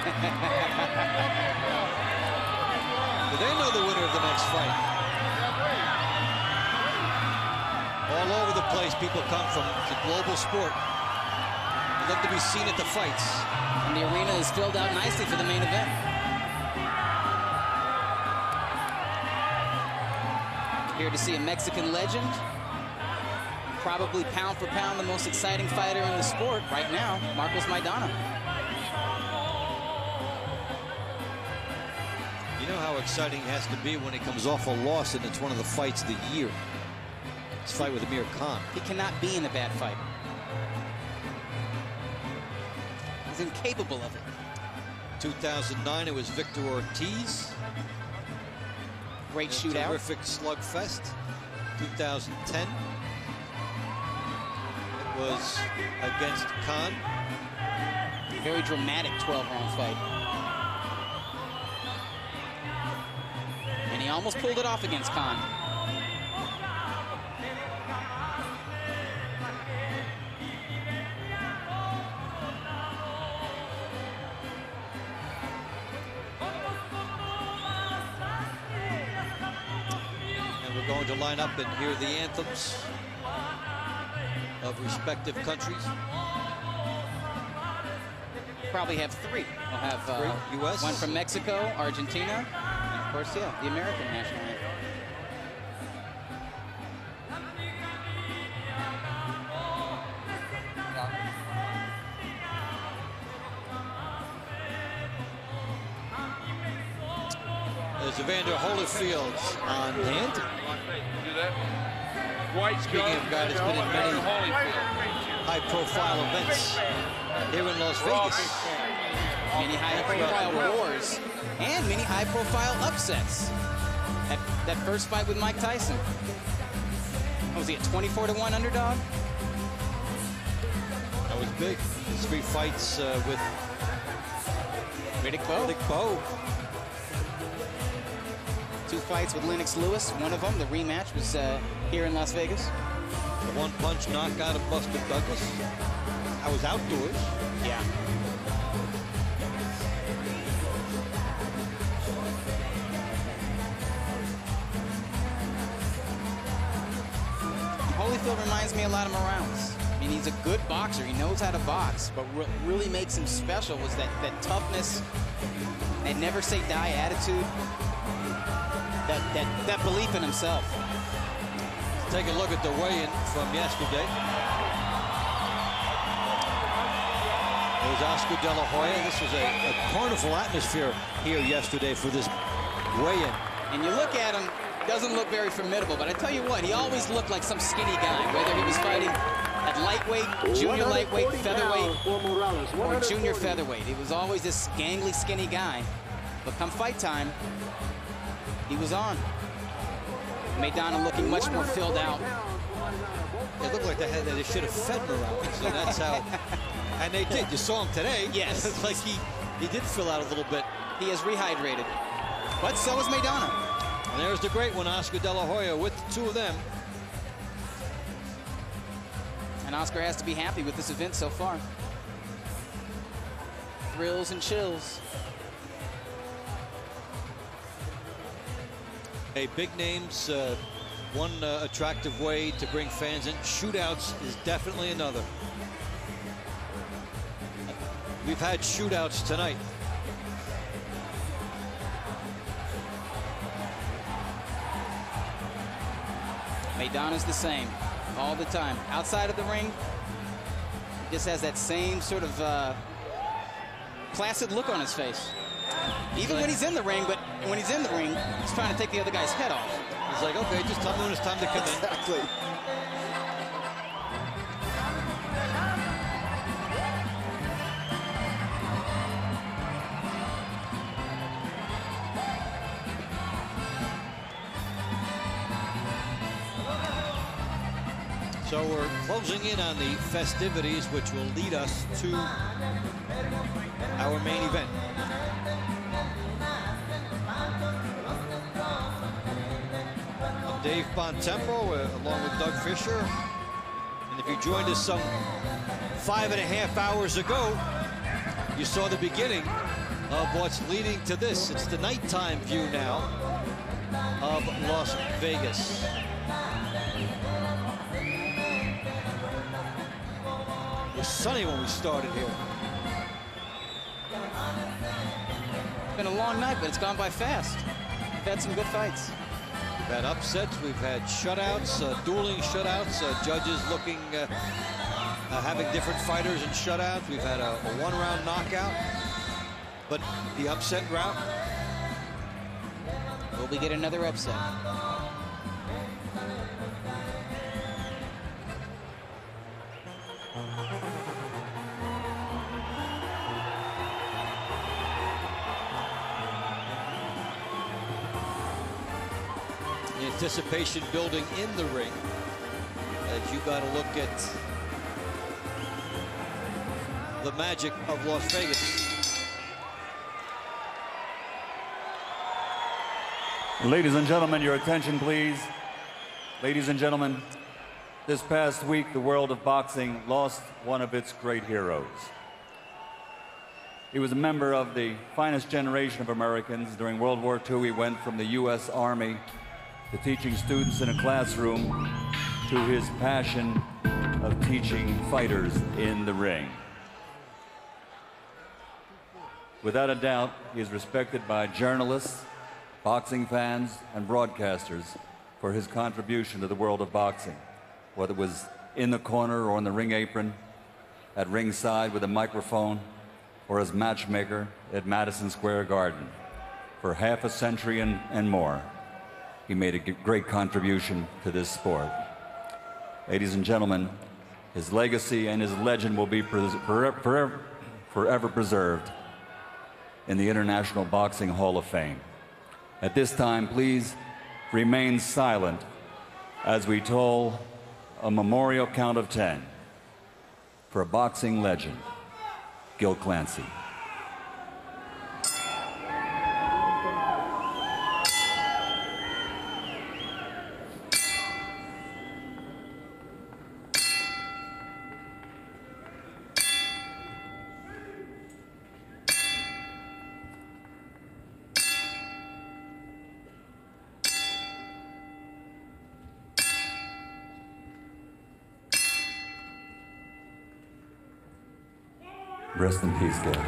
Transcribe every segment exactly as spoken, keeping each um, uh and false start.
Do they know the winner of the next fight? All over the place, people come from. It's a global sport. They'd love to be seen at the fights. And the arena is filled out nicely for the main event. Here to see a Mexican legend. Probably pound for pound the most exciting fighter in the sport right now, Marcos Maidana. You know how exciting it has to be when he comes off a loss and it's one of the fights of the year. His fight with Amir Khan. He cannot be in a bad fight. He's incapable of it. two thousand nine, it was Victor Ortiz. Great A shootout. Terrific slugfest. two thousand ten. It was against Khan. Very dramatic twelve round fight. And he almost pulled it off against Khan. Going to line up and hear the anthems of respective countries. Probably have three. We'll have uh, three. U S. One from Mexico, Argentina, and of course, yeah, the American national anthem. There's Evander Holyfield on hand. Speaking of a guy that's been in many high-profile events here in Las Vegas. Many high-profile wars and many high-profile upsets. That, that first fight with Mike Tyson. What was he, a twenty-four to one underdog? That was big. His three fights uh, with Riddick Bowe. Riddick Bowe. Two fights with Lennox Lewis. One of them, the rematch, was uh, here in Las Vegas. The one-punch knockout of Buster Douglas. I was outdoors. Yeah. Holyfield reminds me a lot of Morales. I mean, he's a good boxer. He knows how to box. But what really makes him special was that, that toughness, that never say die attitude. That, that, that belief in himself. Take a look at the weigh-in from yesterday. It was Oscar De La Hoya. This was a, a carnival atmosphere here yesterday for this weigh-in. And you look at him, doesn't look very formidable, but I tell you what, he always looked like some skinny guy, whether he was fighting at lightweight, junior lightweight, featherweight, or junior featherweight. He was always this gangly, skinny guy. But come fight time, he was on. Maidana looking much more filled out. It looked like they had they should have fed Morales, so that's how. And they did. You saw him today. Yes. It's like he he did fill out a little bit. He is rehydrated, but so is Maidana. And there's the great one, Oscar De La Hoya, with the two of them. And Oscar has to be happy with this event so far. Thrills and chills. Hey, big names, uh, one uh, attractive way to bring fans in. Shootouts is definitely another. We've had shootouts tonight. Maidana's the same all the time. Outside of the ring, he just has that same sort of uh, placid look on his face. Even when he's in the ring, but when he's in the ring, he's trying to take the other guy's head off. He's like, okay, just tell me when it's time to come in. Exactly. So we're closing in on the festivities, which will lead us to our main event. I'm Dave Bontempo, uh, along with Doug Fischer. And if you joined us some five and a half hours ago, you saw the beginning of what's leading to this. It's the nighttime view now of Las Vegas. It was sunny when we started here. It's been a long night, but it's gone by fast. We've had some good fights. We've had upsets, we've had shutouts, uh, dueling shutouts, uh, judges looking, uh, uh, having different fighters in shutouts. We've had a, a one-round knockout, but the upset route. Will we get another upset? The anticipation building in the ring as you got to look at the magic of Las Vegas. Ladies and gentlemen, your attention, please. Ladies and gentlemen, this past week, the world of boxing lost one of its great heroes. He was a member of the finest generation of Americans. During World War Two, he went from the U S Army to teaching students in a classroom to his passion of teaching fighters in the ring. Without a doubt, he is respected by journalists, boxing fans, and broadcasters for his contribution to the world of boxing, whether it was in the corner or on the ring apron, at ringside with a microphone, or as matchmaker at Madison Square Garden. For half a century and, and more, he made a great contribution to this sport. Ladies and gentlemen, his legacy and his legend will be pres forever, forever, forever preserved in the International Boxing Hall of Fame. At this time, please remain silent as we toll a memorial count of ten for a boxing legend, Gil Clancy. Rest in peace, Gil.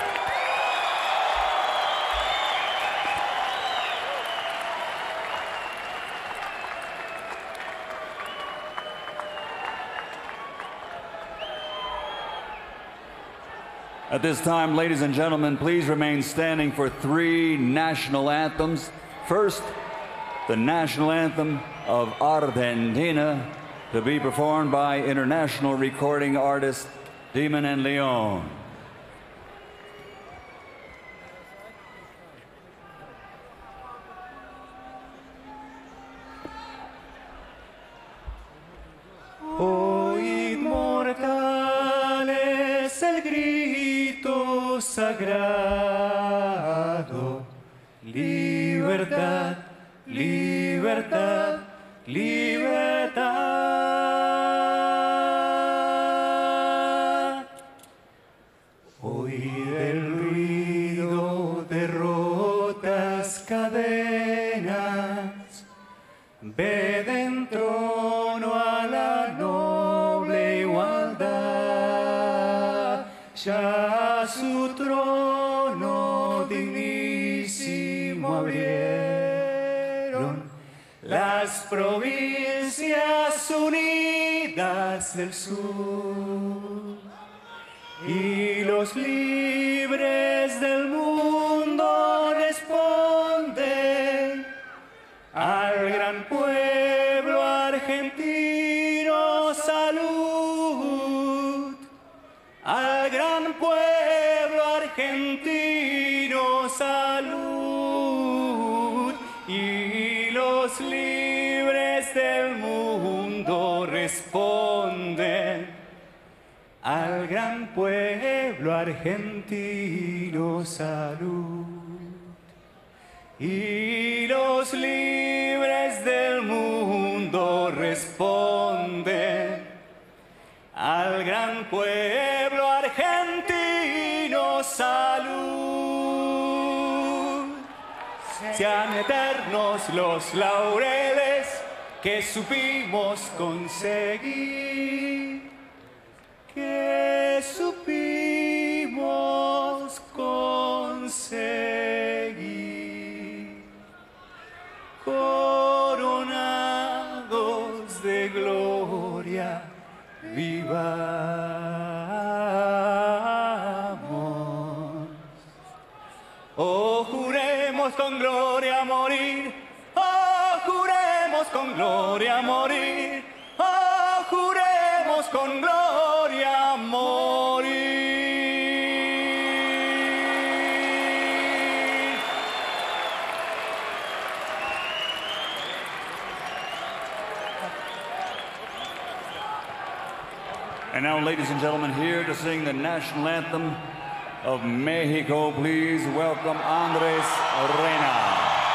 At this time, ladies and gentlemen, please remain standing for three national anthems. First, the national anthem of Argentina, to be performed by international recording artist Demon and Leon. Oíd mortales el grito sagrado, libertad, libertad, libertad. Oíd el ruido de rotas cadenas, ved en trono a la noble igualdad, ya su trono dignísimo abrieron las provincias unidas del sur, y los libres del mundo responden al gran pueblo argentino salud, al gran pueblo argentino salud, y los libres del mundo responden al gran pueblo argentino salud. Y los libres del mundo responden al gran pueblo argentino salud. sean eternos los laureles que supimos conseguir, que supimos conseguir, coronados de gloria, vivamos. Oh, juremos con gloria morir, oh, juremos con gloria morir, oh, juremos con gloria morir. And now, ladies and gentlemen, here to sing the national anthem of Mexico, please welcome Andres Rene.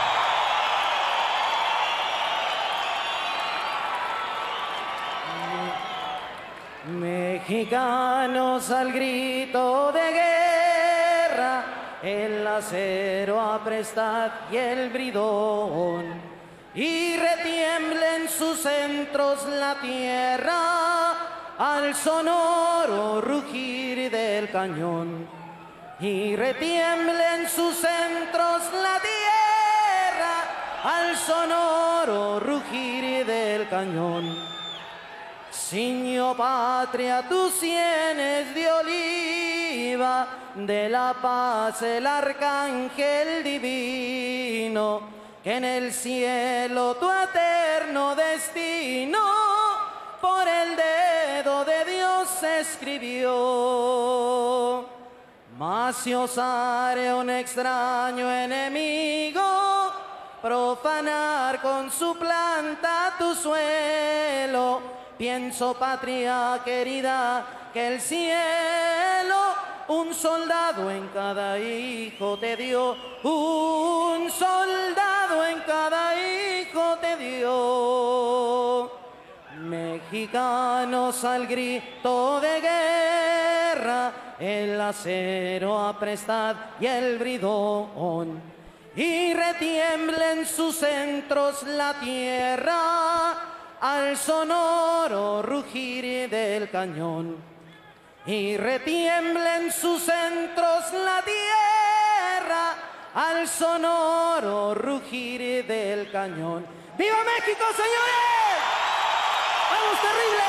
Mexicanos al grito de guerra, el acero aprestad y el bridón, y retiembla en sus centros la tierra al sonoro rugir del cañón, y retiembla en sus centros la tierra al sonoro rugir del cañón. Ciño patria, tus sienes de oliva, de la paz el arcángel divino, que en el cielo tu eterno destino por el dedo de Dios escribió. Mas si osare un extraño enemigo profanar con su planta tu suelo, pienso, patria querida, que el cielo un soldado en cada hijo te dio, un soldado en cada hijo te dio. Mexicanos al grito de guerra, el acero aprestad y el bridón, y retiembla en sus centros la tierra al sonoro rugir del cañón, y retiembla en sus centros la tierra al sonoro rugir del cañón. ¡Viva México, señores! ¡Vamos, terrible!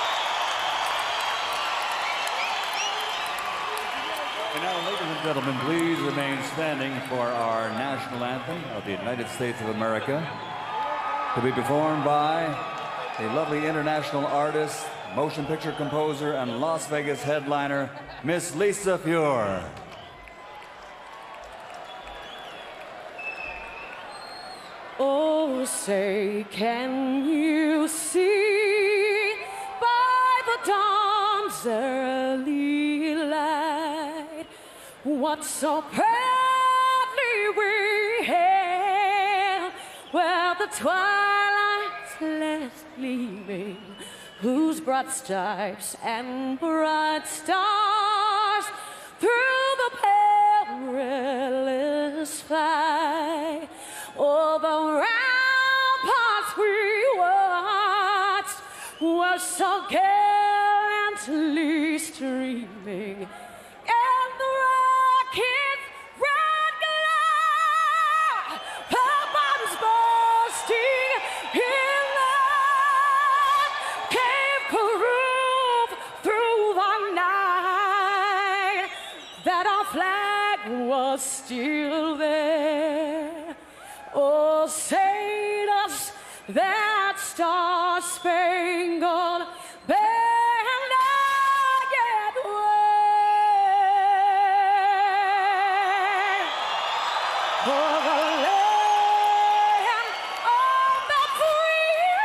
And now, ladies and gentlemen, please remain standing for our national anthem of the United States of America, to be performed by a lovely international artist, motion picture composer, and Las Vegas headliner, Miss Lisa Fuhr. Oh, say, can you see by the dawn's early light what so proudly we hailed, where the twilight's last gleaming, whose broad stripes and bright stars through the perilous fight over ramparts we watched were so gallantly streaming, and the rocket's red glare, the bombs bursting in light, came caroof through the night, that our flag was still there. Oh, say does that star-spangled banner yet wave for the land of the free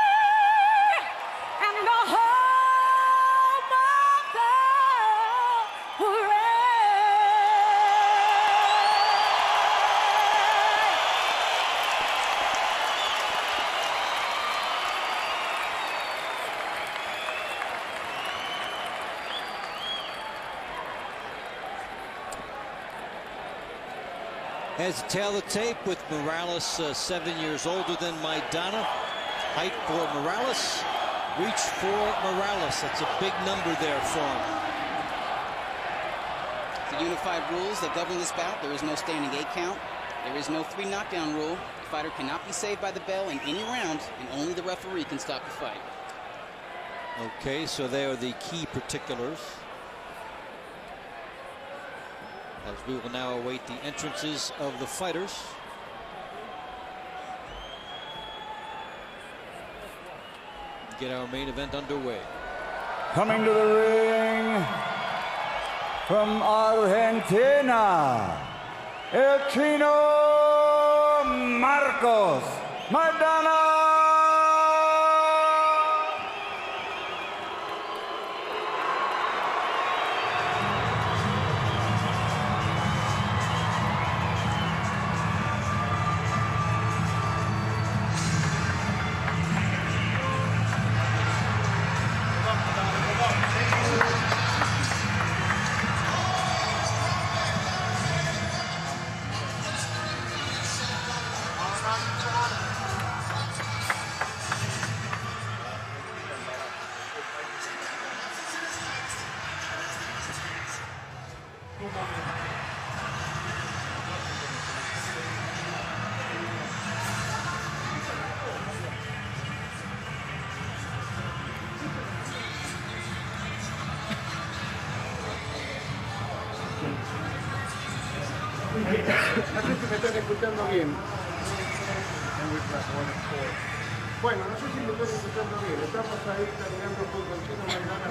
and the home of the brave? Heads tail the tape with Morales uh, seven years older than Maidana. Height for Morales, reach for Morales. That's a big number there for him. The unified rules that govern this bout: there is no standing eight count. There is no three knockdown rule. The fighter cannot be saved by the bell in any round, and only the referee can stop the fight. Okay, so they are the key particulars. As we will now await the entrances of the fighters. Get our main event underway. Coming to the ring from Argentina, El Chino Marcos Maidana. No sé si me están escuchando bien. Bueno, no sé si me están escuchando bien. Estamos ahí caminando junto al Chino Maidana.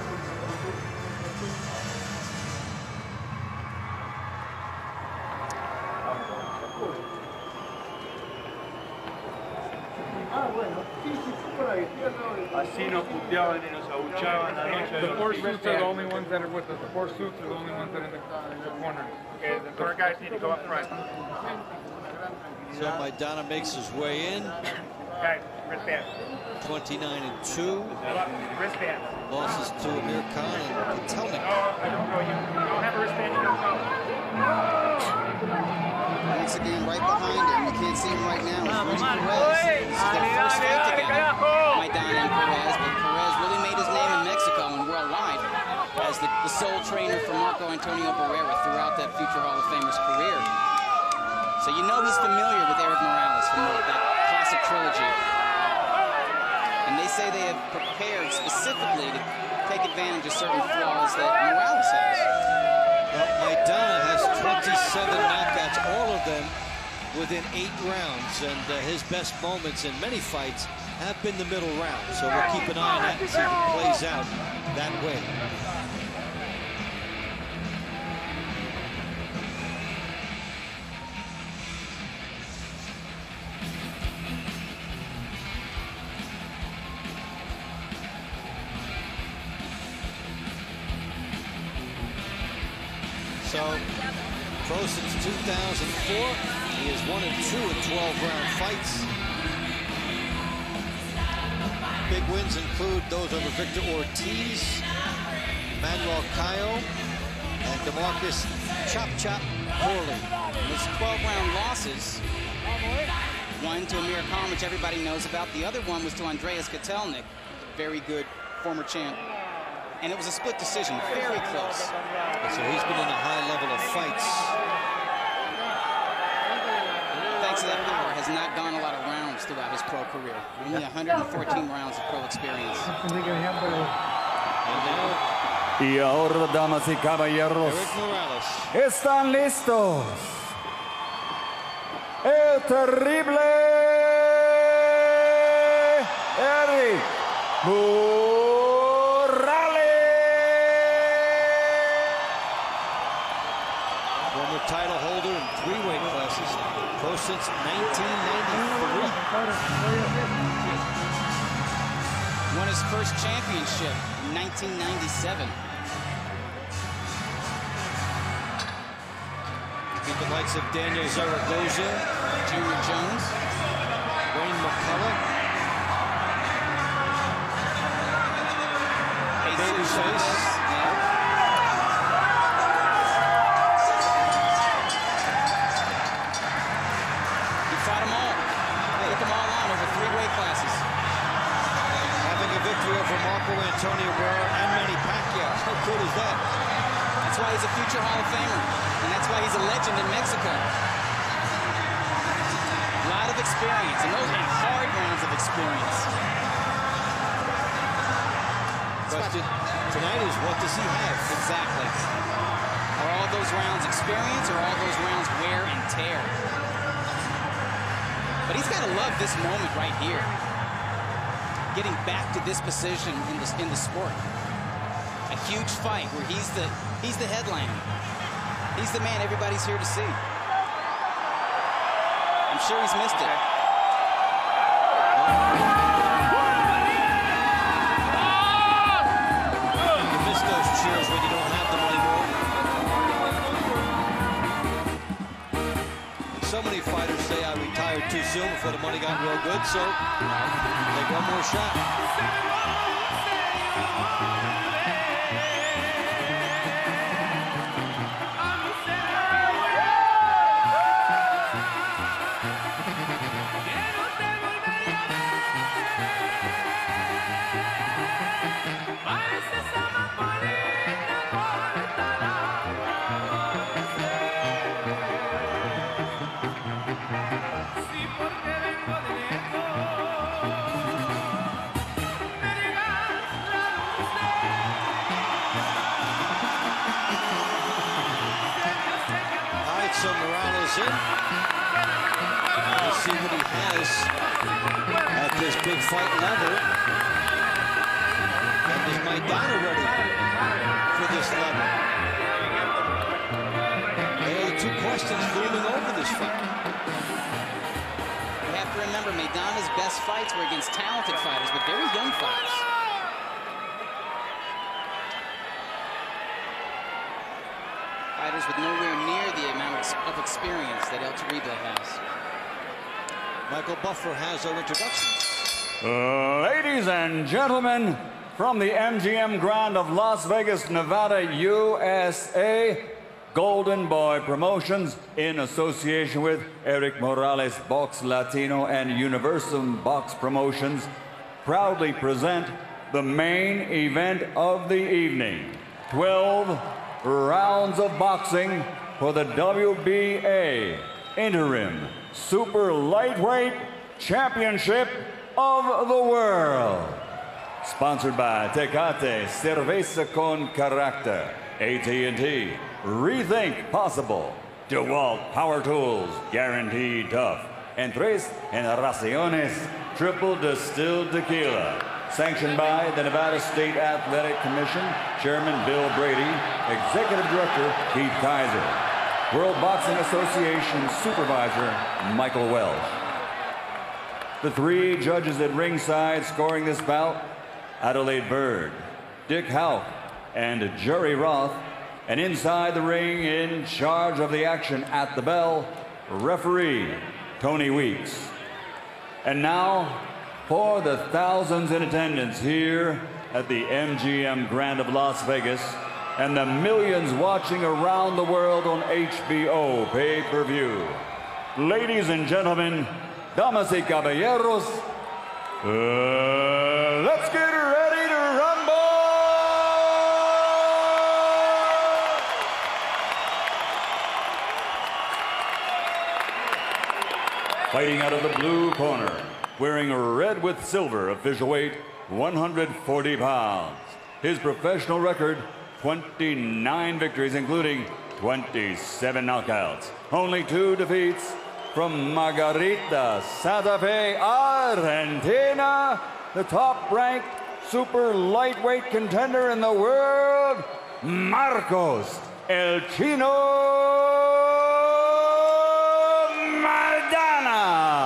Ah, bueno. Sí, sí, sí, por ahí. Estoy al lado de... Así nos puteaban y nos abuchaban la noche. The four suits are the only ones that are with us. The four suits are the only ones that are in the, in the corner. Okay, the third guys need to go up front. So Maidana makes his way in. Guys, wristband. twenty-nine and two. Wristband. Losses to Amir Khan and Kellerman. No, I don't know you. You don't have a wristband, you don't know. Once again, right behind him, you can't see him right now, is Rene Perez. This is their first fight together, Maidana and Perez, but Perez really made his name in Mexico and worldwide as the, the sole trainer for Marco Antonio Barrera throughout that future Hall of Famer's career. So you know he's familiar with Erik Morales from the, that classic trilogy. And they say they have prepared specifically to take advantage of certain flaws that Morales has. Well, Maidana has twenty-seven knockouts, all of them within eight rounds, and uh, his best moments in many fights have been the middle round. So we'll keep an eye on that and see if it plays out that way. So, pro since two thousand four, he is one and two in twelve round fights. Big wins include those over Victor Ortiz, Manuel Cayo, and DeMarcus Chop Chop Corley. Those twelve round losses, one to Amir Khan, which everybody knows about. The other one was to Andreas Kotelnik, very good former champ. And it was a split decision, very close. So he's been in a high level of fights. Thanks to that power, has not gone a lot of rounds throughout his pro career. Only one hundred fourteen rounds of pro experience. And now, Y ahora, damas y caballeros, Erik Morales. están listos. El terrible Erik Morales. Former title holder in three weight classes, pro since nineteen ninety-three. Won his first championship in nineteen ninety-seven. Beat the likes of Daniel Zaragoza, Junior Jones, Wayne McCullough, Babyface. That's why he's a future Hall of Famer. And that's why he's a legend in Mexico. A lot of experience, and those are hard rounds of experience. Question tonight is, what does he have? Exactly. Are all those rounds experience, or all those rounds wear and tear? But he's got to love this moment right here. Getting back to this position in the, in the sport. A huge fight where he's the, he's the headliner. He's the man everybody's here to see. I'm sure he's missed it. You miss those cheers when you don't have them anymore. So many fighters say I retired too soon before the money got real good, so take one more shot. So Morales in. Let's see what he has at this big fight level. And is Maidana ready for this level? They are the two questions looming over this fight. You have to remember, Maidana's best fights were against talented fighters, but very young fighters. Fighters with nowhere near the amount of experience that El Terrible has. Michael Buffer has our introductions. Ladies and gentlemen, from the M G M Grand of Las Vegas, Nevada, U S A, Golden Boy Promotions, in association with Erik Morales Box Latino and Universal Box Promotions, proudly present the main event of the evening. twelve rounds of boxing for the W B A Interim Super Lightweight Championship of the World. Sponsored by Tecate, Cerveza con Carácter, A T and T, Rethink Possible, DeWalt Power Tools, Guaranteed Tough, and Tres Generaciones Triple Distilled Tequila. Sanctioned by the Nevada State Athletic Commission, Chairman Bill Brady, Executive Director Keith Kaiser, World Boxing Association Supervisor Michael Welsh. The three judges at ringside scoring this bout, Adelaide Bird, Dick Houck, and Jerry Roth, and inside the ring in charge of the action at the bell, referee Tony Weeks. And now, for the thousands in attendance here at the M G M Grand of Las Vegas and the millions watching around the world on H B O pay-per-view. Ladies and gentlemen, damas y caballeros, uh, let's get ready to rumble! Fighting out of the blue corner, wearing red with silver, official weight one hundred forty pounds. His professional record, twenty-nine victories, including twenty-seven knockouts. Only two defeats. From Margarita, Santa Fe, Argentina, the top-ranked super lightweight contender in the world, Marcos El Chino Maidana.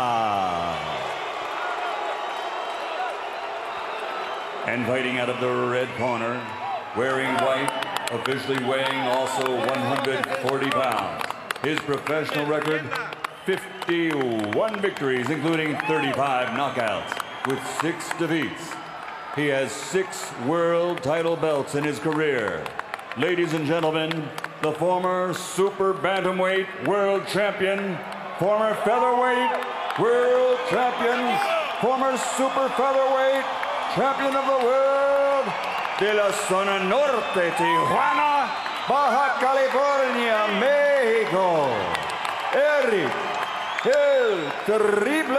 And fighting out of the red corner, wearing white, officially weighing also one hundred forty pounds. His professional record, fifty-one victories, including thirty-five knockouts, with six defeats. He has six world title belts in his career. Ladies and gentlemen, the former super bantamweight world champion, former featherweight world champion, former super featherweight champion of the world, de la Zona Norte, Tijuana, Baja California, México, Erik el Terrible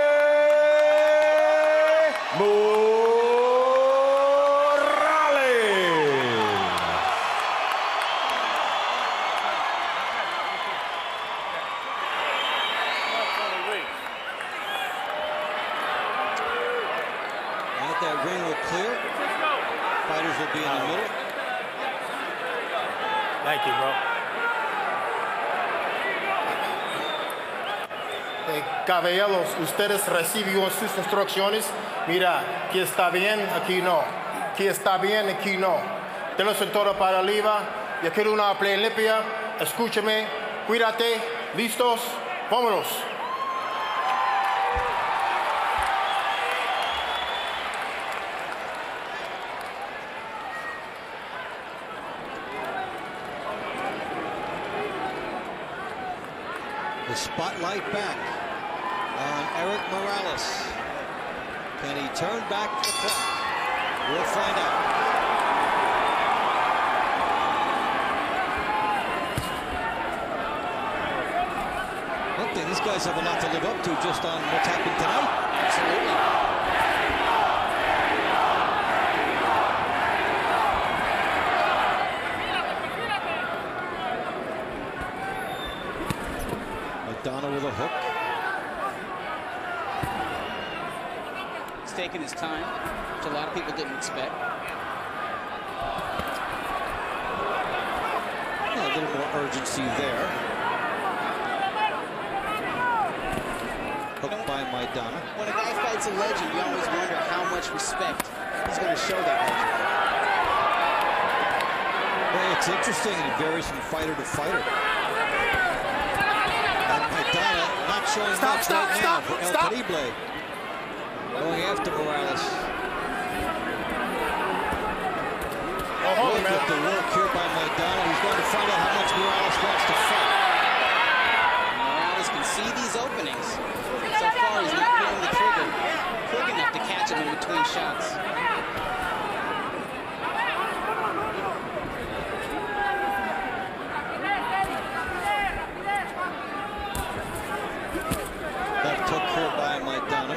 Morales. Let that ring will clear. Fighters will be in the middle. Thank you, bro. Eh, caballeros, ustedes recibió sus instrucciones. Mira, aquí está bien, aquí no. Aquí está bien, aquí no. Tenlos el todo para arriba. Yo quiero una play limpia. Escúchame, cuídate. ¿Listos? Vámonos. The spotlight back on Erik Morales. Can he turn back the clock? We'll find out. One thing, these guys have a lot to live up to just on what's happened tonight. Absolutely. Maidana with a hook. He's taking his time, which a lot of people didn't expect. Yeah, a little more urgency there. Hooked by Maidana. When a guy fights a legend, you always wonder how much respect he's going to show that legend. Well, it's interesting, and it varies from fighter to fighter. Maidana not showing Stop, much stop, right stop, now for El stop. Terrible. Going after Morales. Oh, hold Look on, at the man. work here by Maidana. He's going to find out how much Morales wants to fight. Morales can see these openings. So far, he's not pulling the trigger quick enough to catch him in between shots. Left hook here by Maidana.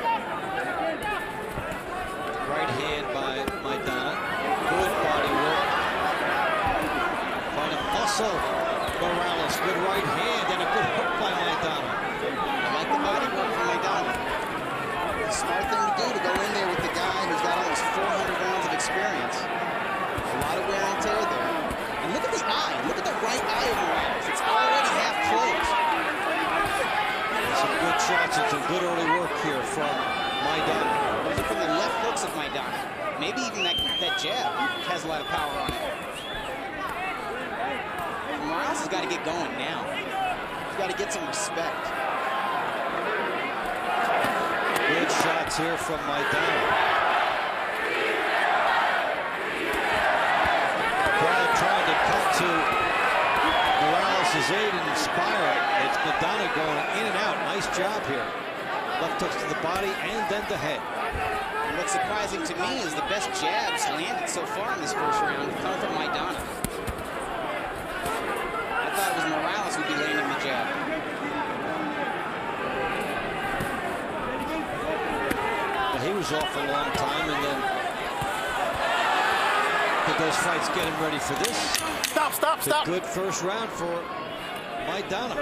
Right hand by Maidana. Good body work. Trying to muscle Morales. Good right hand and a good hook by Maidana. I like the body work from Maidana. It's a smart thing to do to go in there with the guy who's got almost four hundred rounds of experience. A lot of wear and tear there. And look at the eye. Look at the right eye of Morales. It's already half closed. Some good shots and some good early work here from Maidana. Those are from the left hooks of Maidana. Maybe even that, that jab has a lot of power on it. Morales has got to get going now. He's got to get some respect. Good shots here from Maidana. Crowd trying to come to Morales' aid and inspire. It's Maidana going in and out. Nice job here. Left hooks to the body and then the head. And what's surprising to me is the best jabs landed so far in this first round have come from Maidana. I thought it was Morales who'd be landing the jab. But he was off a long time, and then did those fights get him ready for this? Stop, stop, It's a stop. good first round for Maidana.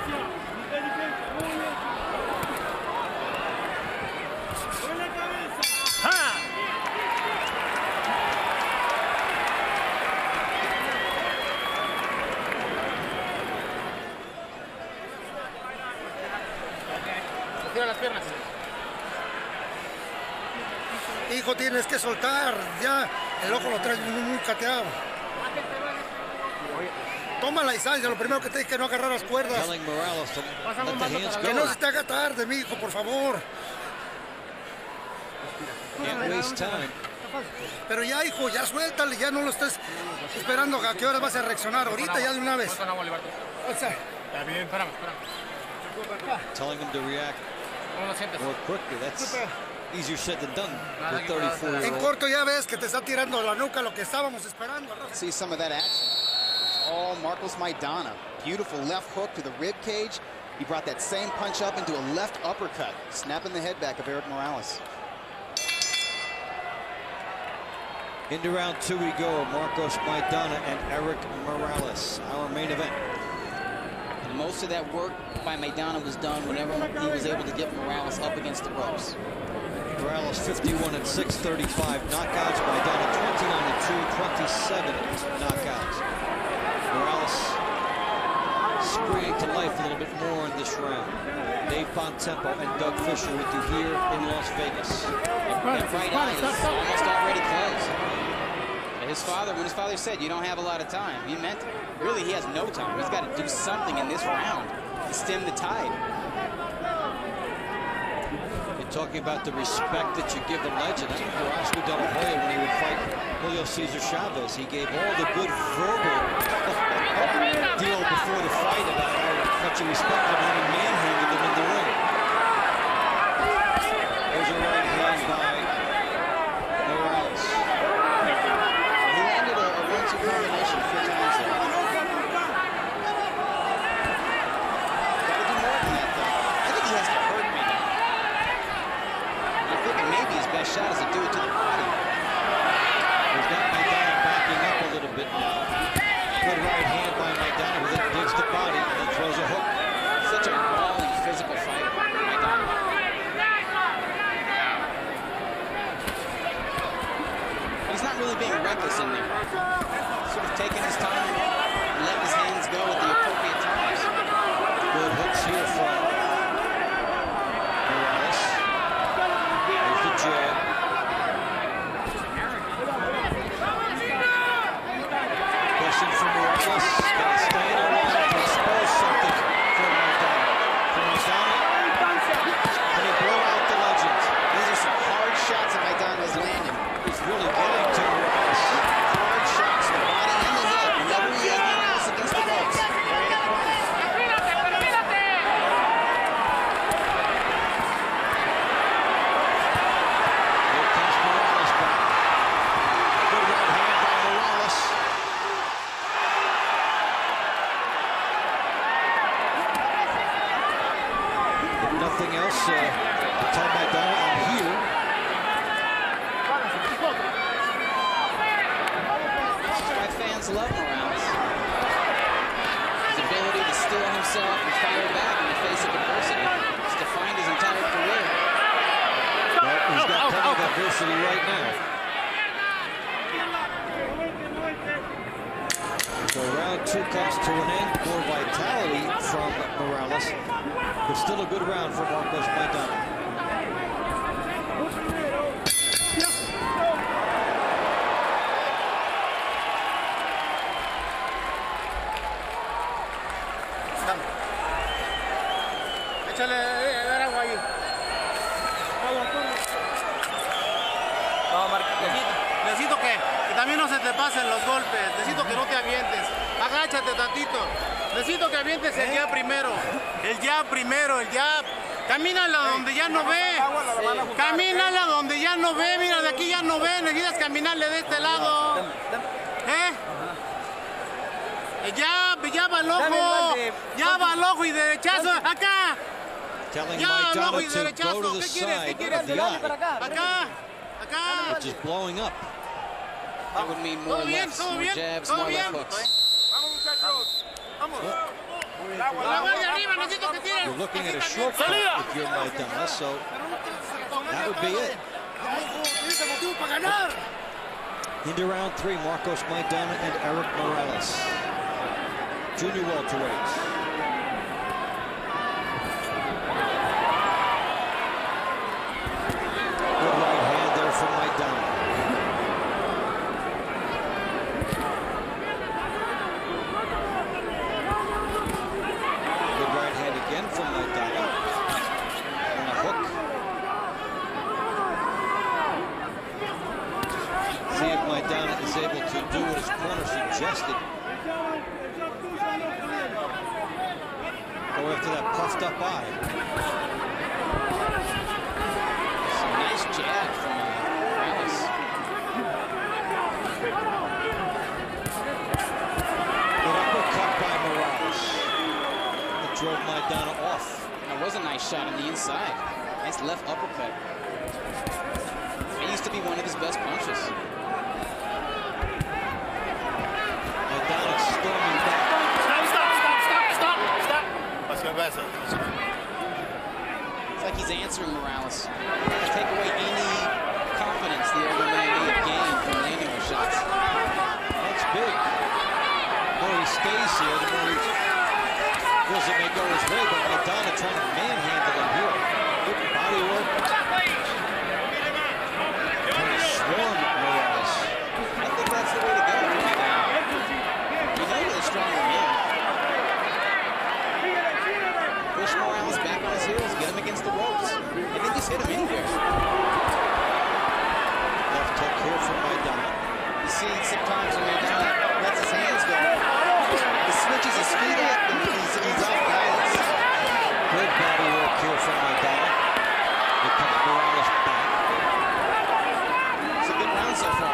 Hijo, tienes que soltar, ya el ojo lo traes muy, muy cateado. Toma la distancia, lo primero que te dije que no agarraras cuerdas. Telling Morales to let the hands Que no go. se te haga tarde, mi hijo, por favor. Can't waste time. Pero ya, hijo, ya suéltale, ya no lo estés esperando a qué hora vas a reaccionar. Ahorita ya de una vez. O sea, Está bien, espérame, espérame. Telling him to react ¿Cómo lo sientes? more quickly. That's easier said than done for a thirty-four year en old. corto ya ves que te está tirando la nuca lo que estábamos esperando. See some of that action. Oh, Marcos Maidana. Beautiful left hook to the rib cage. He brought that same punch up into a left uppercut, snapping the head back of Erik Morales. Into round two we go. Marcos Maidana and Erik Morales, our main event. And most of that work by Maidana was done whenever he was able to get Morales up against the ropes. Morales fifty-one and six, thirty-five knockouts. Maidana twenty-nine and two, twenty-seven knockouts. Morales springing to life a little bit more in this round. Dave Bontempo and Doug Fischer with you here in Las Vegas. That right eye is almost already closed. His father, when his father said, you don't have a lot of time, he meant it. Really, he has no time. He's got to do something in this round to stem the tide. You're talking about the respect that you give the legend. I mean, Oscar De La Hoya, when he would fight Julio Cesar Chavez, he gave all the good verbal deal before the fight about how much he respected him and manhandled him in the ring. There's a right hand by Morales. He landed a, a one-two combination a few times there. Got to do more than that, though. I think he has to hurt me now. I'm thinking maybe his best shot is to do it to the body. He's got Maidana backing up a little bit now. Good right hand by Maidana, who then digs the body and then throws a hook. Such a brawling physical fighter, Maidana. He's not really being reckless in there. Sort of taking his time and letting his hands go at the appropriate times. Good hooks here from Morales. There's the jab. Question from Morales. Got to stay in a line to expose something for Maidana. For Maidana, can he blow out the legend? These are some hard shots that Maidana is landing. He's really getting to Morales. Hard shots, the body and the head. Whenever he has Morales against the ropes. Right in the corner. Here comes Morales back. Good right hand by Morales. If nothing else, uh, to tell Maidana, I'm here. This is why fans love Morales. His ability to steel himself and fire back in the face of adversity. It's defined his entire career. Well, he's got plenty of adversity right now. So round two comes to an end. More vitality from Morales, but still a good round for Marcos Maidana. Échale, dar agua ahí. No, Marquito. Necesito que, que también no se te pasen los golpes. Necesito que no te avientes. Agáchate tantito. Necesito que avientes el jab primero. El jab primero, el jab. Camínala donde ya no ve. Camínala donde ya no ve. Mira, de aquí ya no ve. Necesitas caminarle de este lado. ¿Eh? El jab, jab al ojo. Jab al ojo y derechazo. Acá. Telling Ya, Maidana loco, y to go derechazo. to the ¿Qué quieres? ¿Qué side quieres? of the eye, Acá. Acá. which is blowing up. That would mean more ¿Todo bien? lefts, ¿Todo more bien? jabs, ¿Todo more bien? left hooks. Vamos, muchachos. Vamos. La guardia arriba, necesito que tiren. You're looking at a shortcut if you're Maidana, so that would be it. Into round three, Marcos Maidana and Erik Morales. Junior welterweights. Good right hand there from Maidana. Good right hand again from Maidana. On a hook. See if Maidana is able to do what his corner suggested. Go after that puffed up eye. Some nice jab from Morales. Good drove Maidana off. That was a nice shot on the inside. Nice left uppercut. It used to be one of his best punches. Maidana storming back. Stop, stop, stop, stop, stop, stop. Let's go back. It's like he's answering Morales. To take away any confidence the older man may have gained from landing those shots. That's big. The more he stays here, the more he feels it may go his way, but Maidana trying to manhandle him here. Good body work. Trying to swarm Morales. I think that's the way to go. You know he's a stronger man. Push Morales back on his heels, get him against the ropes. And then just hit him anywhere. Left hook here from Maidana. You see sometimes when Maidana lets his hands go, he switches his feet up and he's, he's off balance. Good body work here from Maidana. Here comes Morales back. It's a good round so far.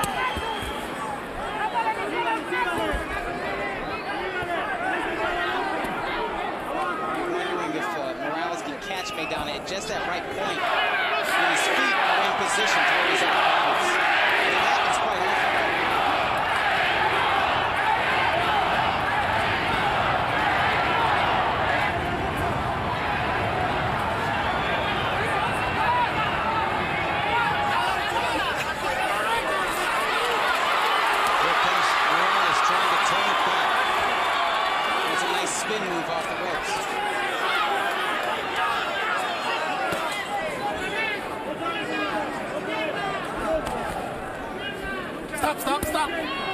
Wondering if uh, Morales can catch Maidana at just that right point when his feet are in position to where he's off balance. And it happens quite often. Here comes Morales trying to turn it back. It's a nice spin move off the ropes. Stop, stop, stop.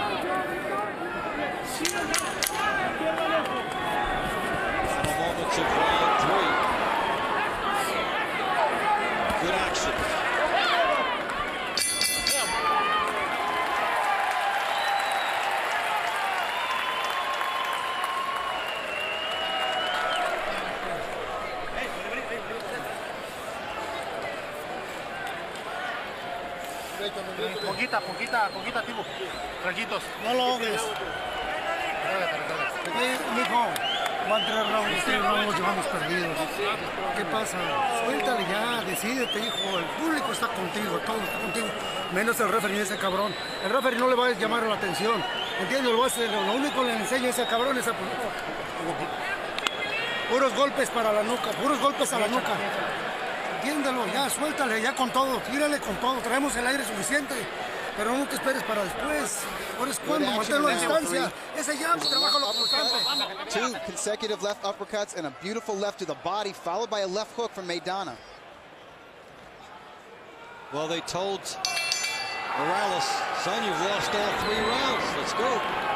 Final moments of round three. Good action. Poquita, poquita, poquita, tipo. Tranquitos. No lo ahogues. Mijo, van tres rounds, tres rounds llevamos perdidos. ¿Qué pasa? Suéltale ya, decídete, hijo. El público está contigo, todo está contigo. Menos el referee, ese cabrón. El referee no le va a llamar la atención. ¿Entiendes? Lo, hace, lo único que le enseña a ese cabrón es a... Puros golpes para la nuca, puros golpes a la nuca. Entiéndelo, ya, suéltale, ya con todo, tírale con todo, traemos el aire suficiente, pero no te esperes para después. Ahora es cuando, manténlo a distancia. Ese jab, trabaja lo constante. Two consecutive left uppercuts and a beautiful left to the body, followed by a left hook from Maidana. Well, they told Morales, son, you've lost all three rounds. Let's go.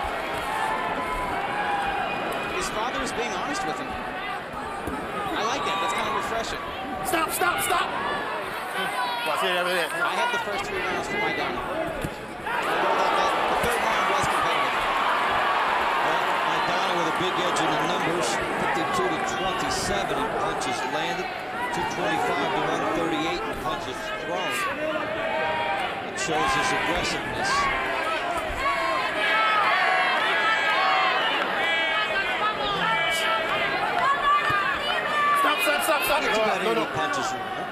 His father is being honest with him. I like that. That's kind of refreshing. Stop, stop, stop. I had the first three rounds for Maidana. The third round was competitive. Well, Maidana with a big edge in the numbers, fifty-two to twenty-seven in punches landed, two twenty-five to one thirty-eight in punches thrown. It shows his aggressiveness. Stop, stop, stop, stop. It's about eighty punches in there.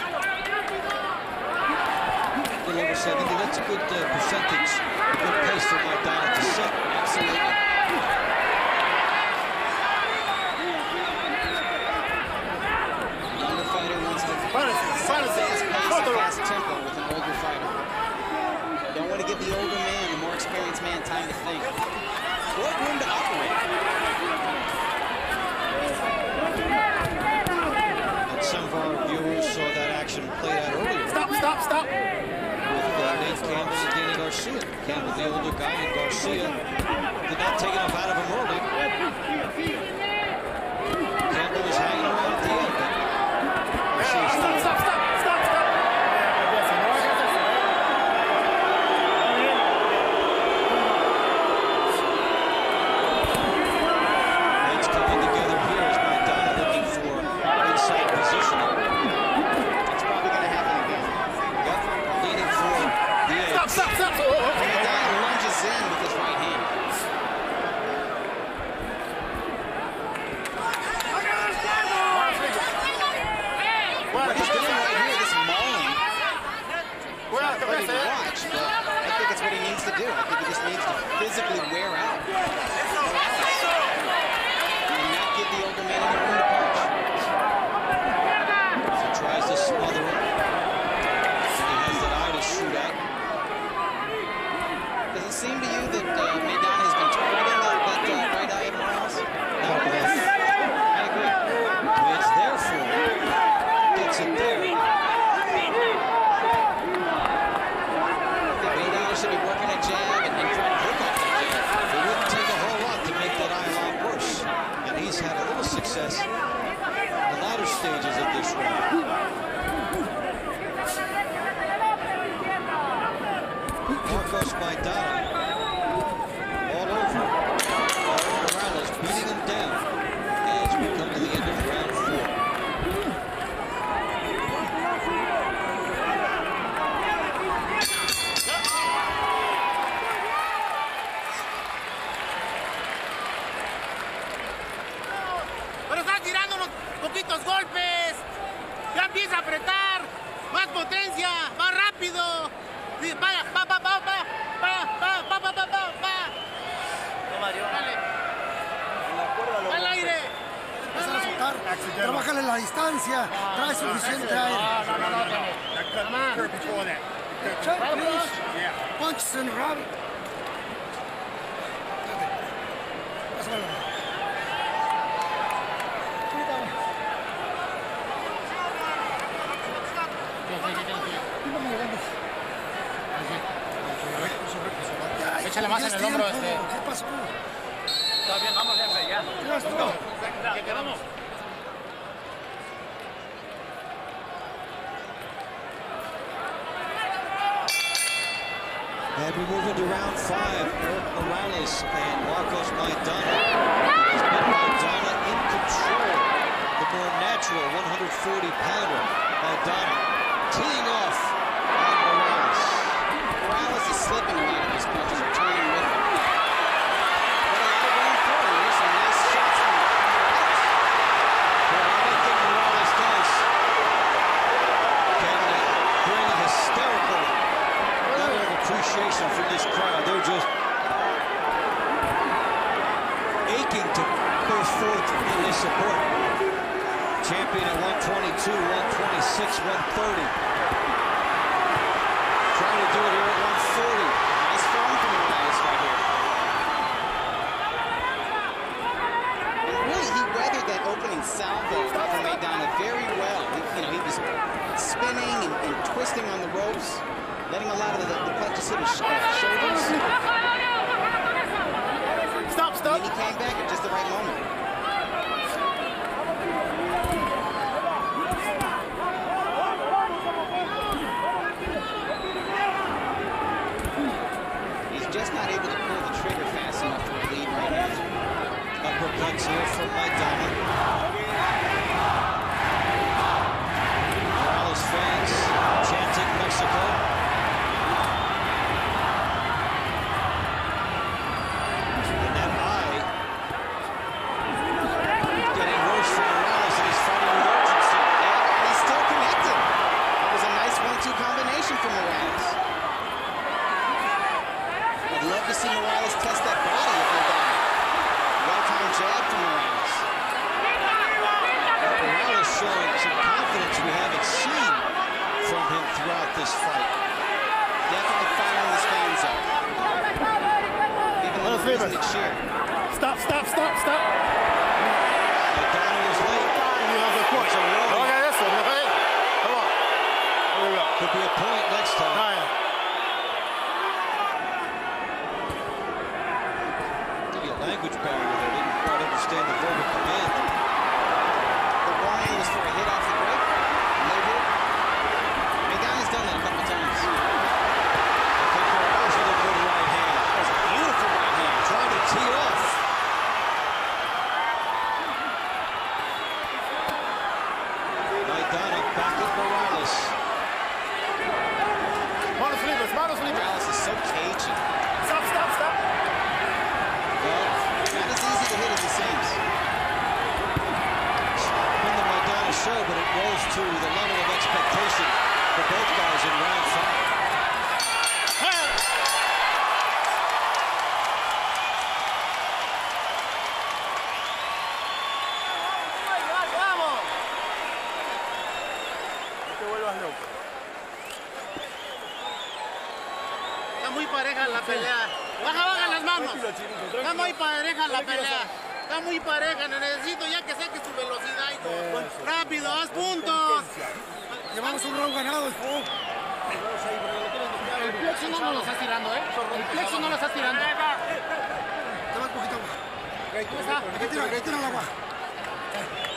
A little over seventy. That's a good uh, percentage, a good pace for Maidana to set. Absolutely. Younger fighter wants to set a fast pace, a fast tempo with an older fighter. Don't want to give the older man, the more experienced man, time to think. What room to operate? And some of our viewers saw that action played out earlier. Stop, stop, stop. With uh, Nate Campbell and Danny Garcia. Campbell, the older guy, and Garcia did not take enough out of him early. Campbell was hanging around at the end. Garcia Stop, stop, stop, stop, stop. Heads coming together here as Maidana looking for inside positioning. It's probably going to happen again. Yep, leaning for the edge. Stop, stop, stop. Maidana lunges in with his right hand. Morales in the latter stages of this round. Marcos Maidana all over. Morales beating him down as we come to the end of round four. Pero está tirando unos poquitos golpes. Ya empieza a apretar. Más potencia, más rápido. Va, va, va, va, va, va, va, va, va, va, va, va. Dale. Al aire. Empieza a soltar. Trabájale la distancia. Trae suficiente aire. No, no, no, no. Check, please. Punches and run. Échale más en el hombro este. ¿Qué pasó? Está bien, vamos, jefe, ya. ¿Qué quedamos? And we move into round five. Erik Morales and Marcos Maidana. It has been Maidana in control. The more natural one forty pounder. Maidana teeing off on Morales. Morales is slipping a lot of his punches are turning with him. But a lot of round four. Here's some nice shots from Morales. Well, anything Morales does can uh, bring hysterical level of appreciation from this crowd. They're just aching to burst forth in this support. Champion at one twenty-two, one twenty-six, one thirty. Trying to do it here at one forty. Nice form from Morales right here. And really, he weathered that opening salvo from Maidana very well. He, you know, he was spinning and, and twisting on the ropes, letting a lot of the, the punches hit his sh uh, shoulders. Stop, stop. And then he came back at just the right moment. Just not able to pull the trigger fast enough to bleed right now. Uppercuts here from Maidana. Morales fans chanting Mexico. And that eye getting worse for Morales, and he's fighting with urgency. Yeah, and he's still connected. That was a nice one two combination from Morales. I'd love to see Morales test that body if they're done. Well-timed jab from Morales. Morales showing some confidence we haven't seen from him throughout this fight. Definitely firing the stands up. Giving them a reason to cheer. Stop, stop, stop, stop. Maidana was late. It's a roll. Look at this one. Look at it. Come on. Here we go. Could be a point next time. Nine. Language barrier there, didn't quite understand the verbal command. The warning was for a hit off the break. No hit. Maidana's done that a couple times. I think Morales with a good right hand. That's a beautiful right hand. Trying to tee off. Maidana back at Morales. Manos libres, manos libres. Morales is so cagey. Stop, stop, stop. Not as easy to hit as it seems. Been the Maidana show, but it rose to the level of expectation for both guys in round five. ¡Vamos! No te vuelvas loco. Está muy pareja la pelea. Baja, baja las manos. Está muy pareja la pelea. Está muy pareja. Necesito ya que saque su velocidad y todo. Rápido, haz puntos. Llevamos un round ganado. El plexo no nos lo estás tirando, ¿eh? El plexo no lo estás tirando. Toma un poquito agua. Aquí tira, aquí tira el agua.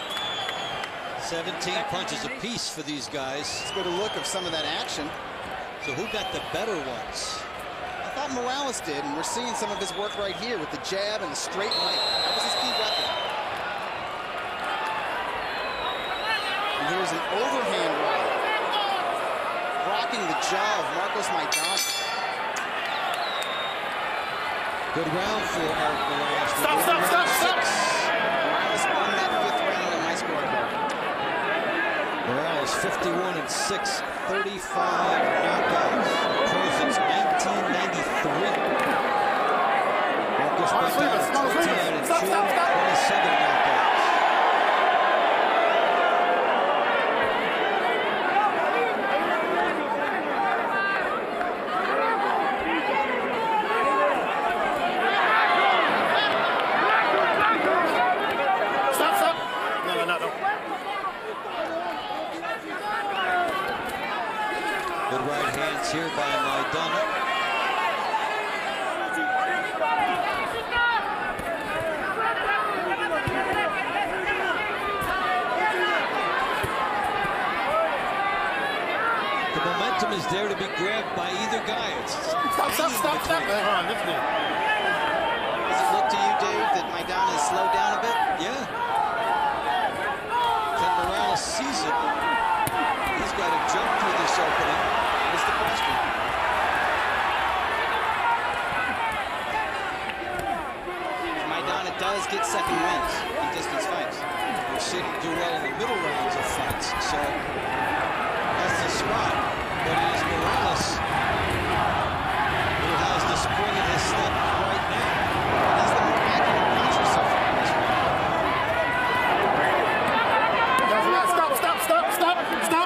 seventeen punches apiece for these guys. Let's get a look of some of that action. So who got the better ones? I thought Morales did, and we're seeing some of his work right here with the jab and the straight right. That was his key weapon. And here's an overhand right, rocking the jaw of Marcos Maidana. Good round for Erik Morales. Stop, stop, stop, stop! Morales won that fifth round on my scorecard. Morales fifty-one and six, thirty-five knockouts. Pros since nineteen ninety-three. Marcos Maidana twenty-nine and two, twenty-seven knockouts. Stop, stop! No, no, no, no. Good right hands here by Maidana. The momentum is there to be grabbed by either guy. It's Stop, stop, stop, stop. Hold on, this dude. Does it look to you, Dave, that Maidana has slowed down a bit? Yeah. Can Morales sees it? He's got to jump through this opening. Is the question. Maidana does get second wins in distance fights. We've seen him do well in the middle rounds of fights, so that's the spot. But it is Morales who has the spring in his step right now. He's the more accurate puncher so far in this round. Stop, stop, stop, stop, stop.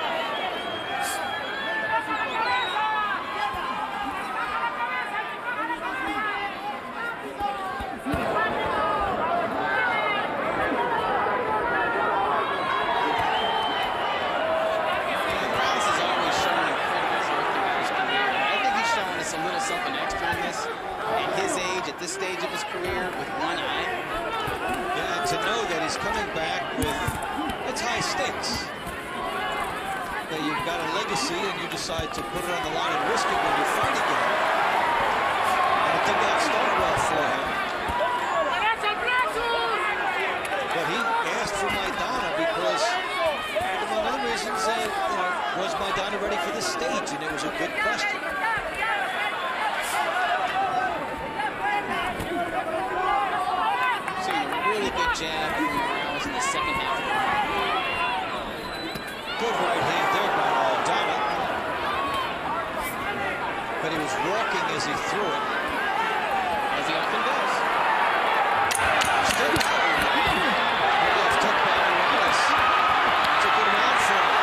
Morales has always shown incredible growth throughout his career. I think he's showing us a little something extra in this. At his age, at this stage of his career, with one eye. Yeah, and to know that he's coming back with, it's high stakes. That you've got a legacy and you decide to put it on the line and risk it when you fight again. I don't think that started well for him. But he asked for Maidana because, among other reasons, uh, you know, was Maidana ready for this stage? And it was a good question. Seeing a really good jab from Morales in the second half of the round. Good right hand there by Maidana. But he was walking as he threw it. As he often does. Still left hook by Morales. It's a good round for him.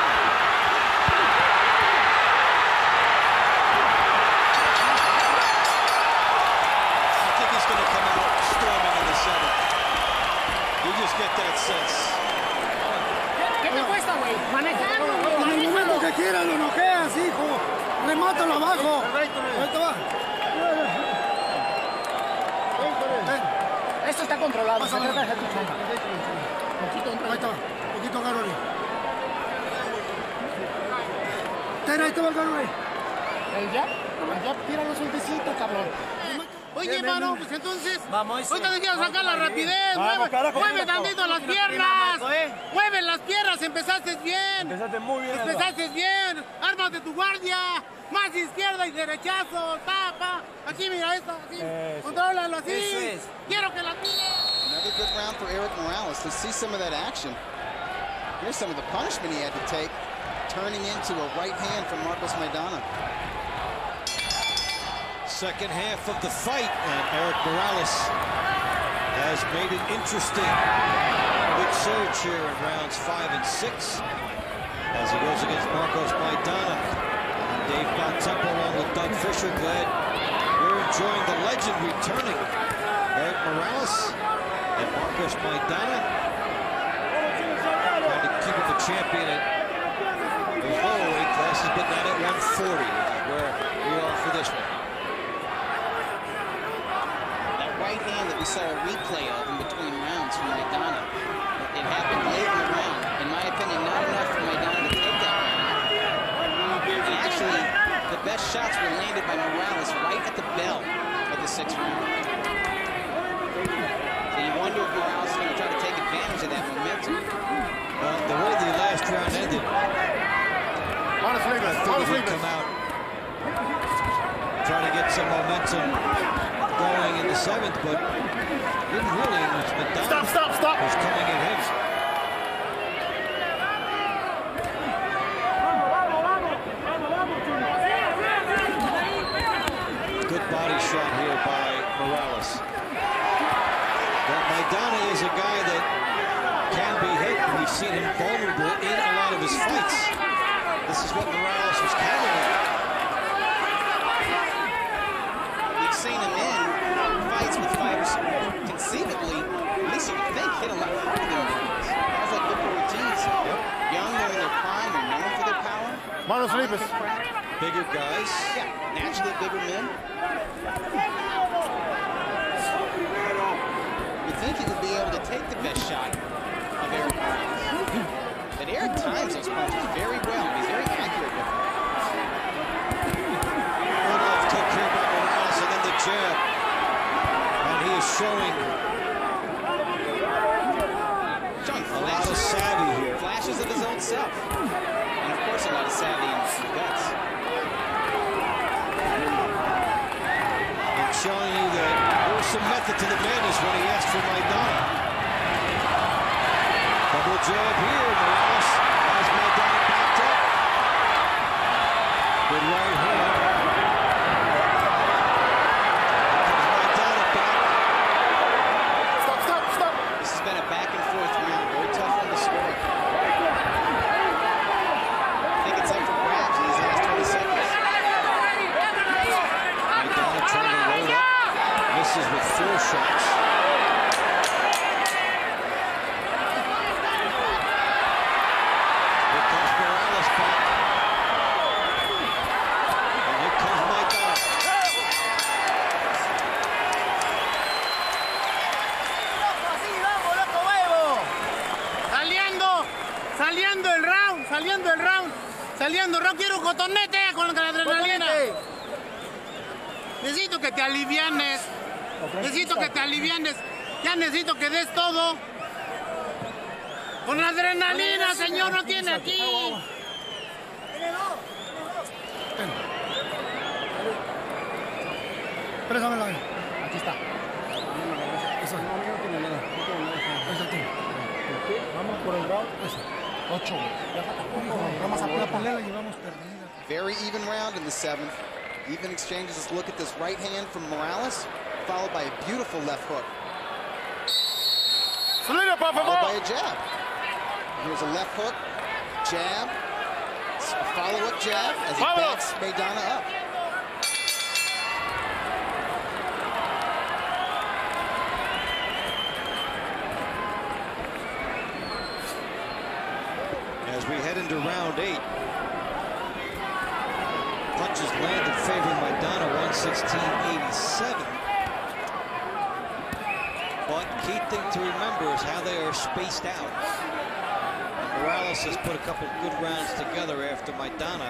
I think he's going to come out storming in the seventh. You just get that sense. ¿Qué te cuesta, güey? Manejarlo, güey. En el momento que quieras lo noqueas, hijo. Remátalo abajo. Ahí te va. Esto está controlado. Pasa, Se trata de mano. dejar tu chamba. Poquito, entra. Ahí está. Poquito agarro ahí. Ten, ahí te va el agarro ahí. El jab, el jab, tíralo sueltecito, cabrón. Oye, mano, pues entonces, Vamos, ahorita te quieres sacar la rapidez, Vamos, mueve, carajo, mueve carajo. tantito las Una piernas, pierna, ¿eh? mueve las piernas, empezaste bien, Empezaste muy bien. empezaste bien, ármate tu guardia, más izquierda y derechazo, tapa, aquí mira esto, así, Eso. contrólalo así, Eso es. quiero que la tire. Another good round for Erik Morales. Let's see some of that action. Here's some of the punishment he had to take, turning into a right hand from Marcos Maidana. Second half of the fight, and Erik Morales has made it interesting. Good surge here in rounds five and six as he goes against Marcos Maidana. And Dave Bontempo along with Doug Fischer. Glad you're enjoying the legend returning. Erik Morales and Marcos Maidana trying to keep him the champion at those lower weight classes, but not at one forty, where we are for this one. Right hand that we saw a replay of in between rounds from Maidana. It happened late in the round. In my opinion, shots were landed by Morales right at the bell of the sixth round. So you wonder if Morales is going to try to take advantage of that momentum. Well, the way the last round ended, I thought he'd come out, try to get some momentum going in the seventh, but didn't really. Maidana Stop, stop, stop. was coming at him. Good body shot here by Morales. But Maidana is a guy that can be hit. We've seen him vulnerable in a lot of his fights. This is what Morales was counting on. We've seen him in fights with fighters conceivably, at least you would think, hit a lot harder than Morales. Guys like Booker Ortiz, young, they're in their prime, they're known for their power. Manos libres. Bigger guys. Yeah, naturally bigger men. You'd think he would be able to take the best shot of Erik Morales. But Erik times those punches very well. He's very accurate with them. Good left hook here by Morales, and then the jab. And he is showing, Showing a lot of savvy here. Flashes of his own self. And of course a lot of savvy in his guts. And showing you that there was some method to the madness when he asked for Maidana. Double jab here. Morales has Maidana backed up. Good right hand. Maidana back. Stop, stop, stop. This has been a back and forth round. Very tough one to score. I think it's up for grabs in these last twenty seconds. Maidana trying to load up. Misses with four shots. Here comes Morales back. And here comes Maidana. Saliendo, saliendo el round, saliendo el round, saliendo el round. Quiero cotonete con la adrenalina. Necesito que te alivianes. Necesito que te alivianes. Ya necesito que des todo. Con la adrenalina, señor, no tiene aquí. Préstamela ahí. Aquí está. Eso. Ahí está tú. Vamos por el round. Eso. Ocho. Vamos a la pelea, la llevamos perdida. Very even round in the seventh. Even exchanges. Let's look at this right hand from Morales, followed by a beautiful left hook. Followed by a jab. Here's a left hook, jab, a follow-up jab as he backs Maidana up. As we head into round eight, punches landed favoring Maidana, one sixteen eighty-seven. But key thing to remember is how they are spaced out. And Morales has put a couple good rounds together after Maidana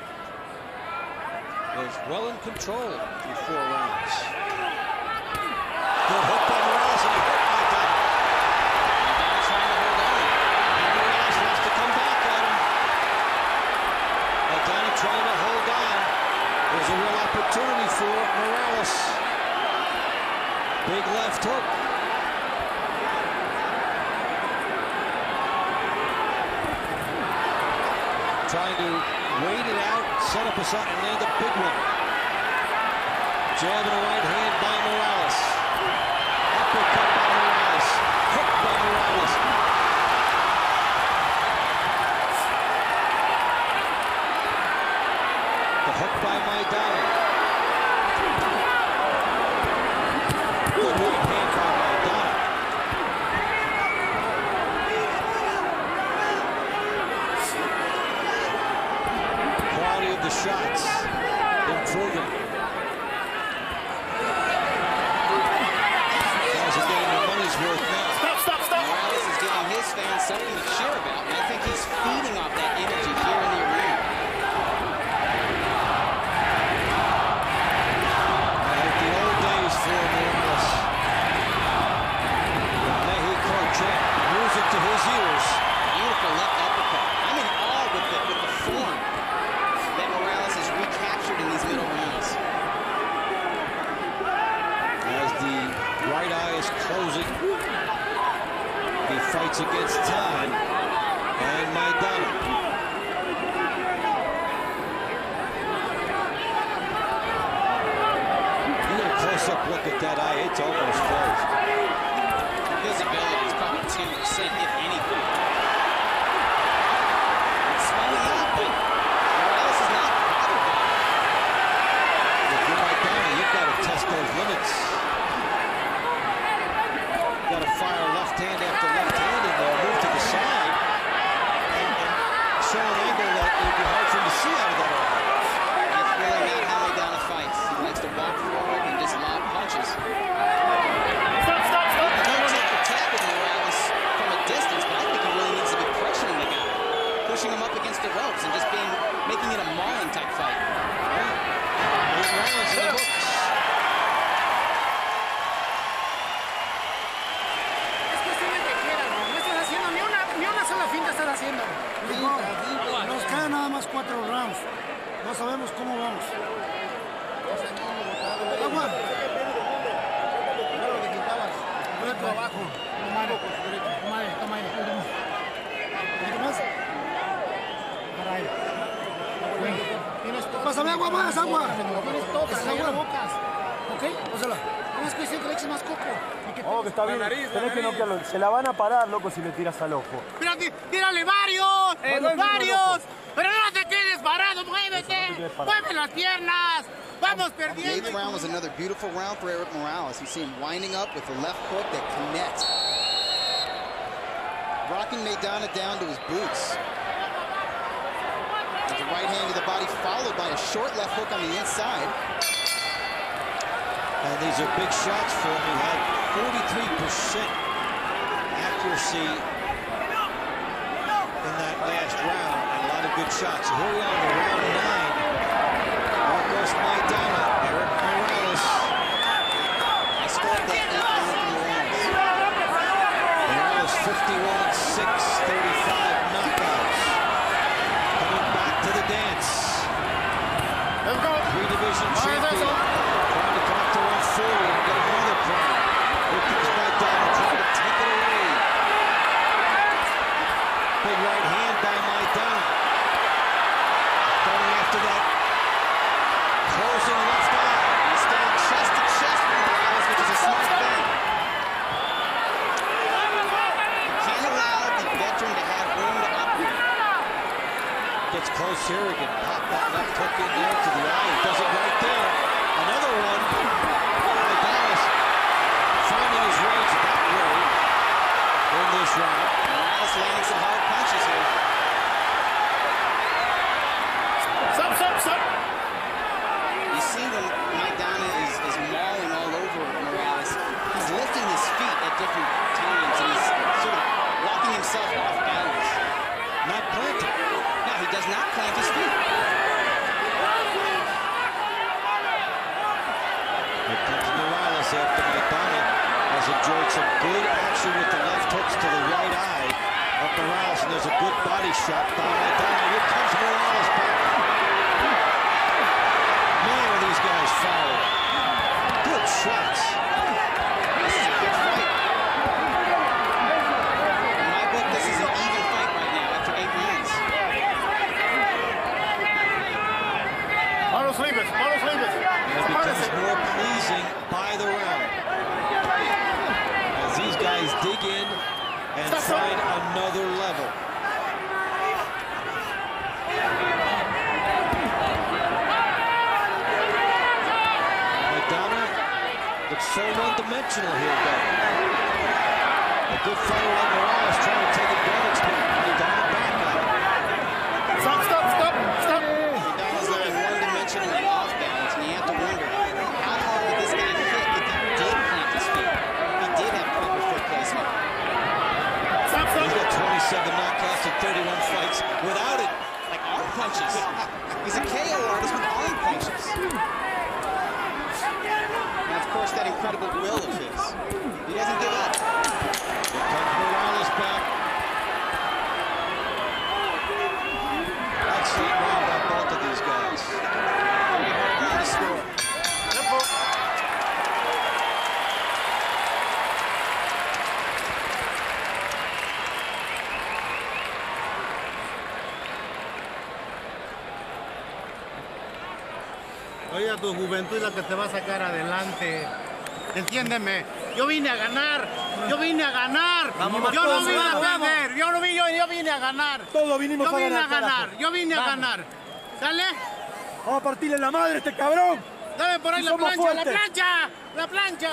was well in control through four rounds. Good hook by Morales, and he hurt Maidana. Maidana trying to hold on. And Morales wants to come back at him. Maidana trying to hold on. There's a real opportunity for Morales. Big left hook. Trying to wait it out, set up a shot, and land a big one. Jab in the right hand by Morales. Uppercut by Morales. Hook by Morales. The hook by Maidana. Good right hand by Maidana. Quality of the shots improving. Guys are getting their money's worth now. Stop, stop, stop. Morales is giving his fans something to cheer about, and I think he's feeding off that energy here in the arena. time. And Maidana. You get a close-up look at that eye, it's almost closed. Visibility is probably ten percent, if anything. It's swelling up, but Morales is not bothered by it. If you're Maidana, you've got to test those limits. You've got to fire left hand after left hand and uh, move to the side. And, and show an angle that it would be hard for him to see out of that arm. That's really not how Maidana fights. He likes to walk forward and just lob punches. Stop, stop, stop. Distance, but I think he really needs to be pressuring the guy, pushing him up against the ropes and just being, making it a mauling type fight. Eight rounds in the books. Es cuestión de que quieras, no estás haciendo ni una, ni una sola finta estás haciendo. No, nos quedan nada más cuatro rounds. No sabemos cómo vamos. Agua. Vuelta abajo. Toma aire, toma aire. ¿Qué más? Para ahí. Pásame agua más, agua. Tienes todas, agua. ¿Ok? Pásala. No es cuestión que le eches más coco. Oh, que está bien. Tenés que noquearlo. Se la van a parar, loco, si le tiras al ojo. Pero tírale varios, eh, varios. Pero no te quedes parado, muévete. Mueve las piernas. Vamos perdiendo. The eighth round was another beautiful round for Erik Morales. You see him winding up with the left hook that connects. Rocking Maidana down to his boots. With the right hand to the body, followed by a short left hook on the inside. And these are big shots for him. He had forty-three percent accuracy in that last round. And a lot of good shots. So here we are in round nine. There goes Maidana, Erik Morales. I scored that eight Erik Morales. Morales fifty-one, six, thirty-five knockouts. Coming back to the dance. Let's go. Three division champion. Trying to come up to one forty and get another crown. Here comes Maidana trying to take it away. Big right hand by Maidana. Going after that closing left eye. He's staying chest to chest with Morales, which is a smart thing. You can't allow the veteran to have room to operate. Gets close here, he can pop that left hook in there to the eye. He does it right there. Another one. Maidana finding his range that way in this round. Morales landing some hard punches here. Stop, stop, stop. You see when Maidana is, is mauling all over Morales, he's lifting his feet at different times and he's sort of walking himself off balance. Not planting. No, he does not plant his feet. Here comes Morales after Maidana has enjoyed some good action with the left hooks to the right eye of Morales, and there's a good body shot by Maidana. Here comes Morales back. Man, are these guys firing. Good shots. This is a good fight. In my book, this is an even fight right now after eight rounds. Manos libres, manos libres. It becomes more pleasing by the round as these guys dig in and find another level. Maidana looks so one-dimensional here, though. A good fighter like Morales trying to take advantage, but Maidana back at it. Stop, stop, stop, stop. Maidana's looking one-dimensional and off balance, and you have to wonder how hard did this guy hit if he did plant his feet? He did have proper foot placement. Stop, stop. He's got twenty-seven knockouts and thirty-one fights without it. Like arm punches. He's a K O artist with arm punches. And of course, that incredible will of his. He doesn't give up. Here comes Morales back. Excellent round by both of these guys. Very hard round to score. Oiga, tu juventud es la que te va a sacar adelante. Entiéndeme. Yo vine a ganar. Yo vine a ganar. Vamos, yo no vine vamos, a vamos. perder. Yo no vine, yo, yo vine a ganar. Todos vinimos yo a vine ganar, a ganar. carajo. Yo vine a Vamos. ganar. ¿Sale? Vamos a partirle la madre a este cabrón. Dame por ahí Y la somos plancha, la fuertes. plancha, la plancha.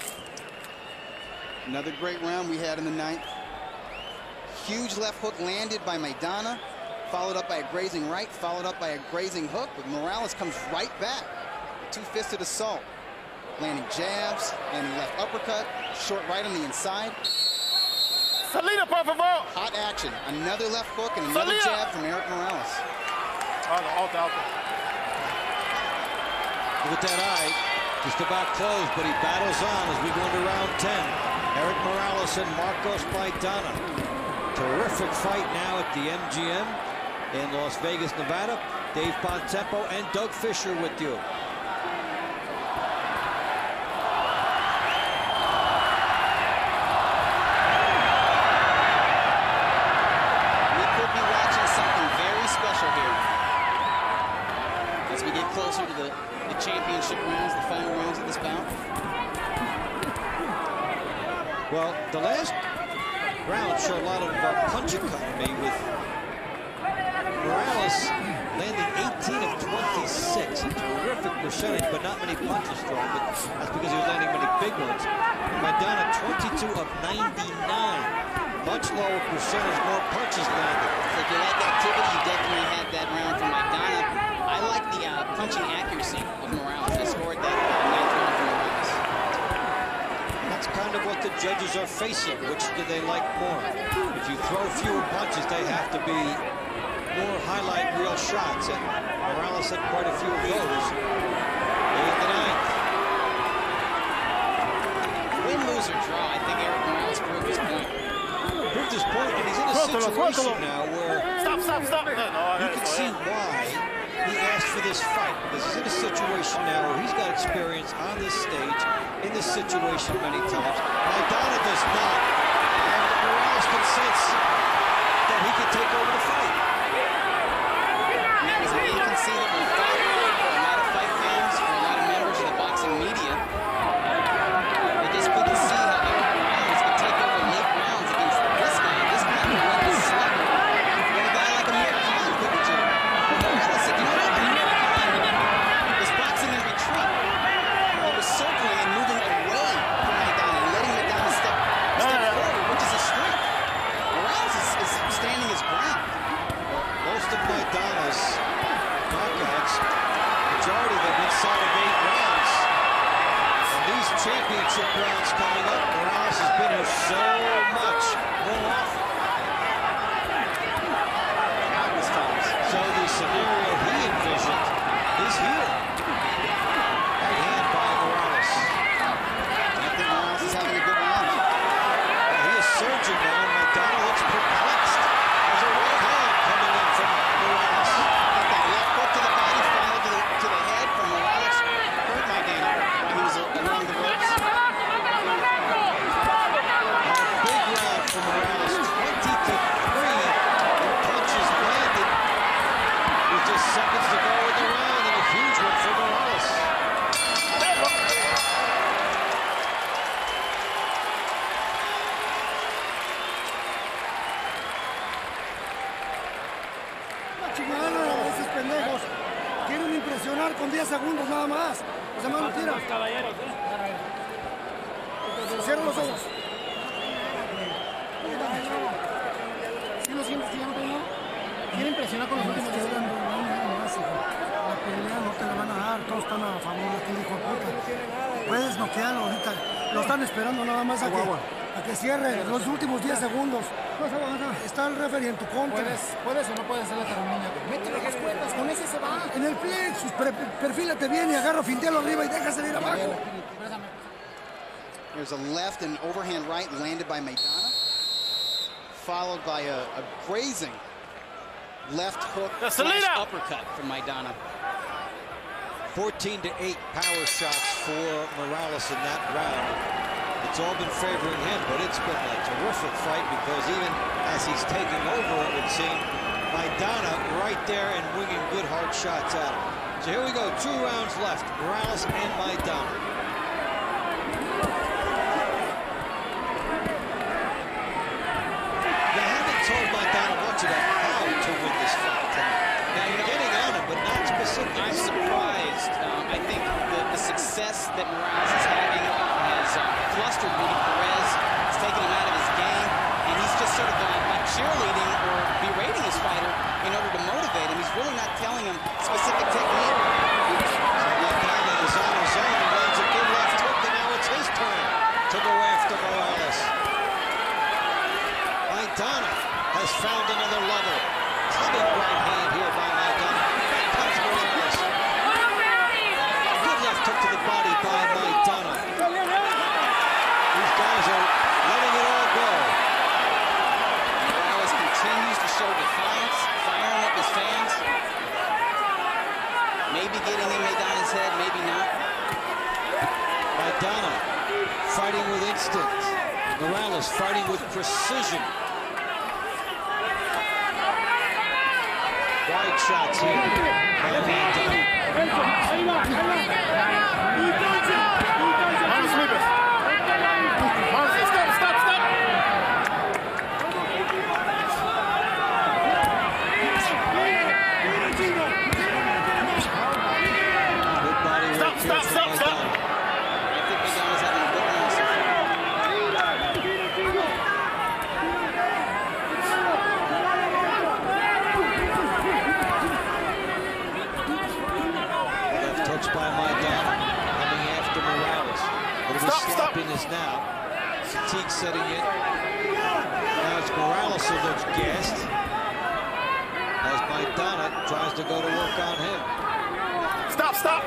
Another great round we had in the ninth. Huge left hook landed by Maidana, followed up by a grazing right, followed up by a grazing hook, but Morales comes right back. Two-fisted assault. Landing jabs, landing left uppercut, short right on the inside. Salida, por favor. Hot action. Another left hook and another Salida. jab from Erik Morales. Outta, outta, outta. Look at that eye, just about closed, but he battles on as we go into round ten. Erik Morales and Marcos Maidana. Terrific fight now at the M G M in Las Vegas, Nevada. Dave Bontempo and Doug Fischer with you. We could be watching something very special here as we get closer to the, the championship rounds, the final rounds of this bout. Well, the last round showed a lot of uh, punch economy with Morales landing eighteen of twenty-six, a terrific percentage, but not many punches thrown, but that's because he was landing many big ones. Maidana, twenty-two of ninety-nine, much lower percentage, more punches landed. So if you like activity, you definitely had that round from Maidana. I like the uh, punching accuracy of Morales. I scored that ninth round from Morales. That's kind of what the judges are facing. Which do they like more? If you throw fewer punches, they have to be more highlight reel shots, and Morales had quite a few of those in the ninth. Win, lose, or draw, I think Erik Morales proved his point. Proved his point, and he's in a situation now where Stop, stop, stop. you can see why he asked for this fight, because he's in a situation now where he's got experience on this stage, in this situation many times. Maidana does not, and Morales can sense that he can take over the fight. That was an inconceivable fight for a lot of fight fans, for a lot of members of the boxing media. They just couldn't see how Erik Morales could take over late rounds against this guy. This guy could run the slugger. When a guy like Amir Khan couldn't do. But Morales said, you know what, Amir Khan was boxing in retreat. He was circling and moving away from Maidana, letting Maidana step, step forward, which is a strength. Morales is, is standing his ground. Most of Maidana's knockouts, majority of them inside of eight rounds. And these championship rounds coming up, Morales has been here so much more often. Countless times. So the scenario he envisioned is here. Right hand by Morales. I think Morales is having a good round. Well, he is surging now, and Maidana looks perplexed. There's a right hand coming in from Morales. That left hook to the body, followed to the, to the head from Morales. Hurt Maidana while he was along the ropes. A big round for Morales, twenty to three. Punches landed with just seconds to go in the round, and a huge one for Morales. La chingada, esos pendejos. Quieren impresionar con diez segundos nada más. Los demás no tiran. Cierra los ojos. ¿Sí lo sientes que ya no tengo? Quieren impresionar con los últimos diez segundos. La pelea no te la van a dar. Todos están a favor de ti, hijo de puta. Puedes noquearlo ahorita. Lo están esperando nada más a que, a que cierre los últimos diez segundos. Está el referee en tu contra. ¿Puedes, puedes o no puedes hacer la termina? Métele las cuerdas, con ese se va. En el plexus, perfílate bien y agarra fintealo arriba y déjase ir abajo. There's a left and overhand right landed by Maidana, followed by a, a grazing left hook slash uppercut from Maidana. fourteen to eight power shots for Morales in that round. It's all been favoring him, but it's been a terrific fight because even as he's taking over, it would seem, Maidana right there and winging good hard shots at him. So here we go, two rounds left, Morales and Maidana. They haven't told Maidana much about how to win this fight. Now you're getting on him, but not specifically. I'm surprised. Um, I think the, the success that Morales is having has uh, flustered Rene Perez. It's taken him out of his game, and he's just sort of uh, like cheerleading or berating his fighter in order to motivate him. He's really not telling him specific technique. Maidana is on his own. He lands a good left hook, and now it's his turn to go after Morales. Maidana has found another level. Clubbing right hand here by Maidana. Back comes Morales. Good left hook to the body by Maidana. These guys are letting it all go. Morales continues to show defiance, firing up his fans. Maybe getting in Maidana's head, maybe not. Maidana fighting with instinct. Morales fighting with precision. Wide shots here by Maidana. Stop, stop, stop. Good body work. Stop, stop, stop, stop. I think Maidana's having a good run so Left hooks by Maidana coming after Morales. But it was sloppiness now. Fatigue setting in. Now it's Morales who looks gassed as Maidana tries to go to work on him. Stop, stop.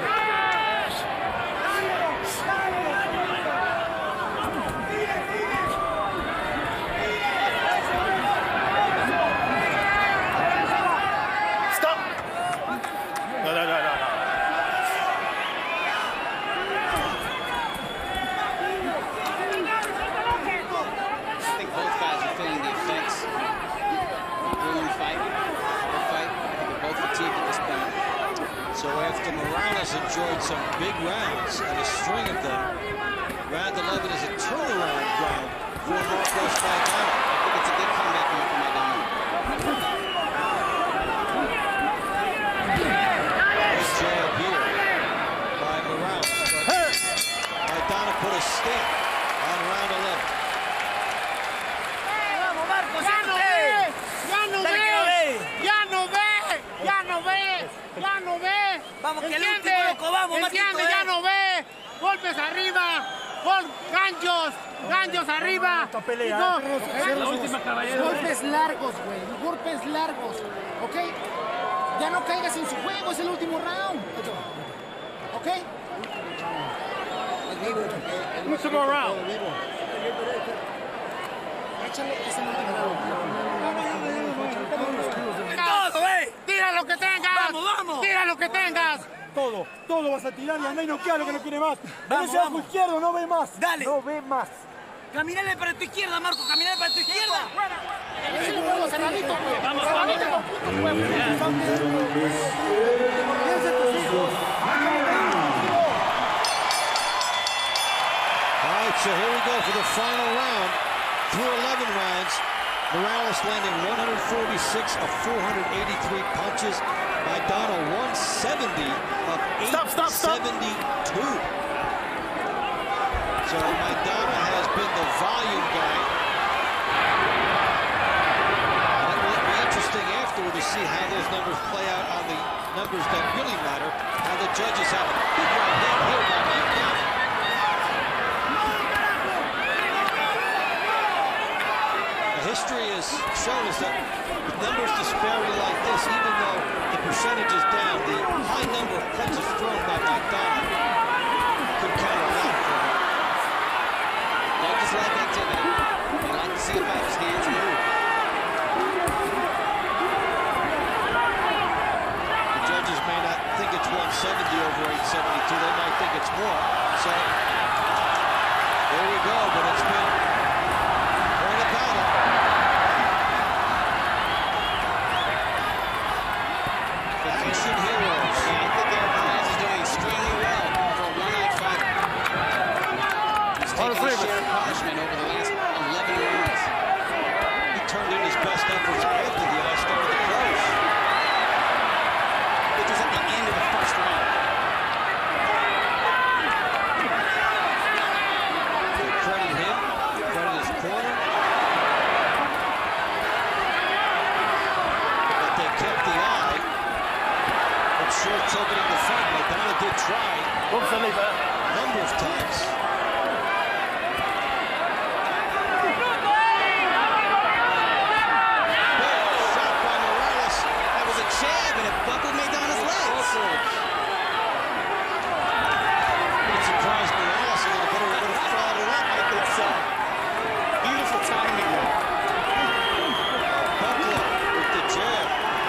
Stop. No, no, no, no, no. I think both guys are feeling the effects. Grueling fight, hard fight. I think they're both fatigued at this point. So after Morales enjoyed some big rounds and a string of them, round eleven is a turnaround round for Northwest Maidana. I think it's a good comeback for Maidana. Good jab here by Morales. Maidana put a stamp on round eleven. Vamos, que el último, loco, vamos, Entiende, ya no ve. Golpes arriba, gol, ganchos, ganchos arriba. Esta pelea. Golpes largos, güey, golpes largos, ¿ok? Ya no caigas en su juego, es el último round. ¿Ok? Mucho more round. Échale ese último round. Todo, eh. Tira lo que tengas. Vamos, vamos. Tira lo que tengas. Todo, todo vas a tirar y anda y noquea lo que no quiere más. Vamos, Ese ojo vamos. izquierdo no ve más. Dale. No ve más. Caminale para tu izquierda, Marco, caminale para tu izquierda. Ese juego cerradito, güey. Vamos, Cerradito vamos. con puto huevo. Piensa en tus hijos. All right, so here we go for the final round. Through eleven rounds, Morales landing one hundred forty-six of four hundred eighty-three punches. Maidana one seventy of eight seventy-two. So Maidana has been the volume guy. And it will be interesting afterward to see how those numbers play out on the numbers that really matter. How the judges have a big right hand here by Maidana. History has shown us that with numbers disparity like this, even though the percentage is down, the high number of punches thrown by Maidana could count a lot for him. Judges like activity. They like to see a fighter's hands move. The judges may not think it's one seventy over eight seventy-two. They might think it's more. So there we go, but it's been quite a battle. Action heroes. Yeah, I think Erik sure it's opening the fight. Maidana did try a number of times. Shot by Morales. That was a jab, and it buckled Maidana's legs. It surprised Morales a little bit, or he would have followed it up. I think so. Beautiful timing there. Buckler with the jab.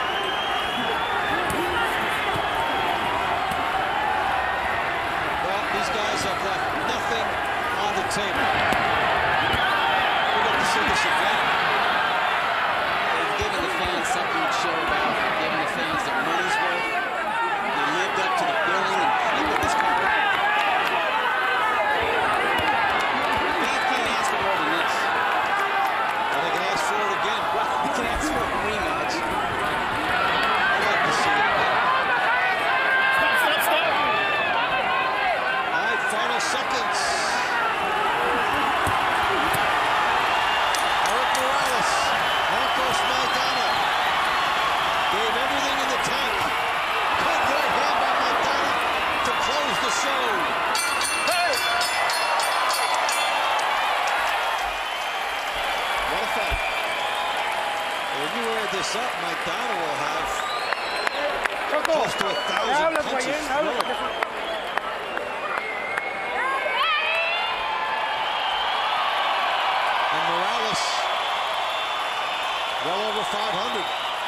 Well, these guys have left nothing on the table. We'd like to see this again. They've given the fans something to show about, giving the fans their money's worth. They lived up to the billing and hype of this card. Fans can't ask for more than this. Well, they can ask for it again. Well, we can ask for a rematch. I'd like to see it again. Stop, stop, stop. All right, final seconds. Erik Morales, Marcos Maidana gave everything in the tank. Good right hand by Maidana to close the show. What a fight. When you add this up, Maidana will have close to a thousand punches thrown. And Morales, well over five hundred.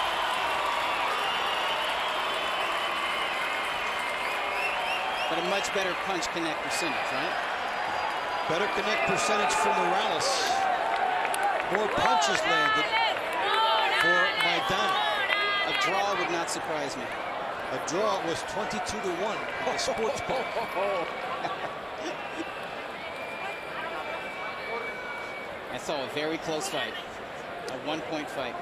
But a much better punch connect percentage, right? Better connect percentage for Morales. More punches landed for Maidana. A draw would not surprise me. A draw was twenty-two to one in the sports book. I saw a very close fight. A one-point fight.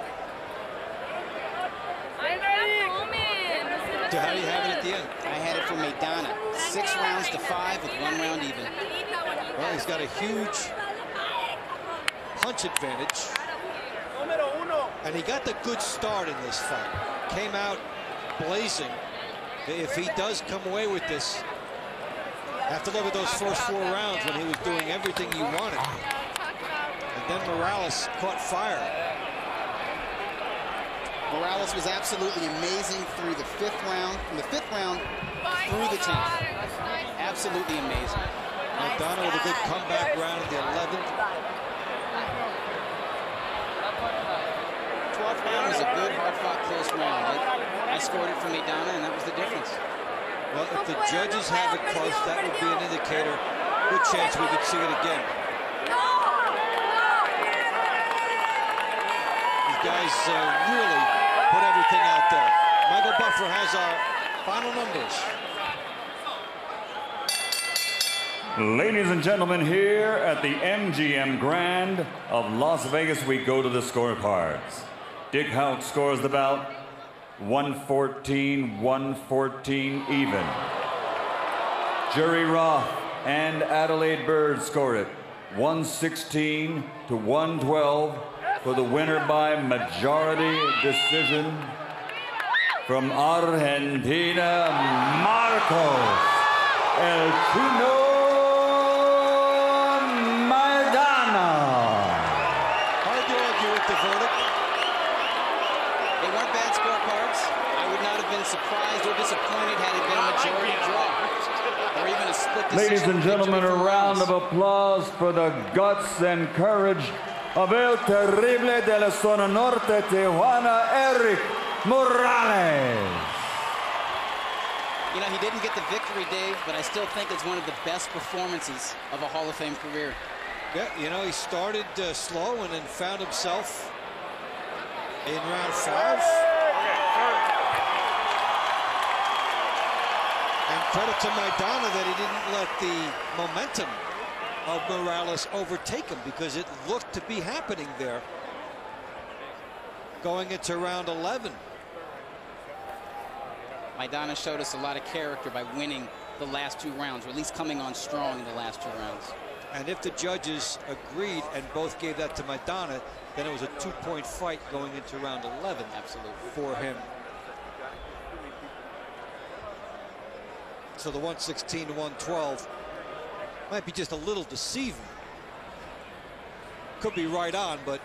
So how do you have it at the end? I had it for Maidana. Six rounds to five with one round even. Well, he's got a huge punch advantage. And he got the good start in this fight. Came out blazing. If he does come away with this, have to look at those first four rounds when he was doing everything you wanted. And then Morales caught fire. Morales was absolutely amazing through the fifth round, from the fifth round through the tenth. Absolutely amazing. Maidana with a good comeback round in the eleventh. twelfth round was a good, hard-fought, close round. I, I scored it for Maidana, and that was the difference. Well, if the judges have it close, that would be an indicator. Good chance we could see it again. These guys uh, really put everything out there. Michael Buffer has our final numbers. Ladies and gentlemen, here at the M G M Grand of Las Vegas, we go to the scorecards. Dick Houck scores the bout one fourteen, one fourteen even. Jerry Roth and Adelaide Bird score it one sixteen to one twelve for the winner by majority decision from Argentina, Marcos El Chino Maidana. Hard to argue with the verdict. They weren't bad scorecards. I would not have been surprised or disappointed had it been a majority draw or even a split decision. Ladies and gentlemen, a round of applause for the guts and courage of El Terrible de la Zona Norte, Tijuana, Erik Morales. You know, he didn't get the victory, Dave, but I still think it's one of the best performances of a Hall of Fame career. Yeah, you know, he started uh, slow and then found himself in round five. And credit to Maidana that he didn't let the momentum of Morales overtake him, because it looked to be happening there going into round eleven. Maidana showed us a lot of character by winning the last two rounds, or at least coming on strong in the last two rounds. And if the judges agreed and both gave that to Maidana, then it was a two-point fight going into round eleven. Absolutely. For him. So the one sixteen to one twelve might be just a little deceiving. Could be right on, but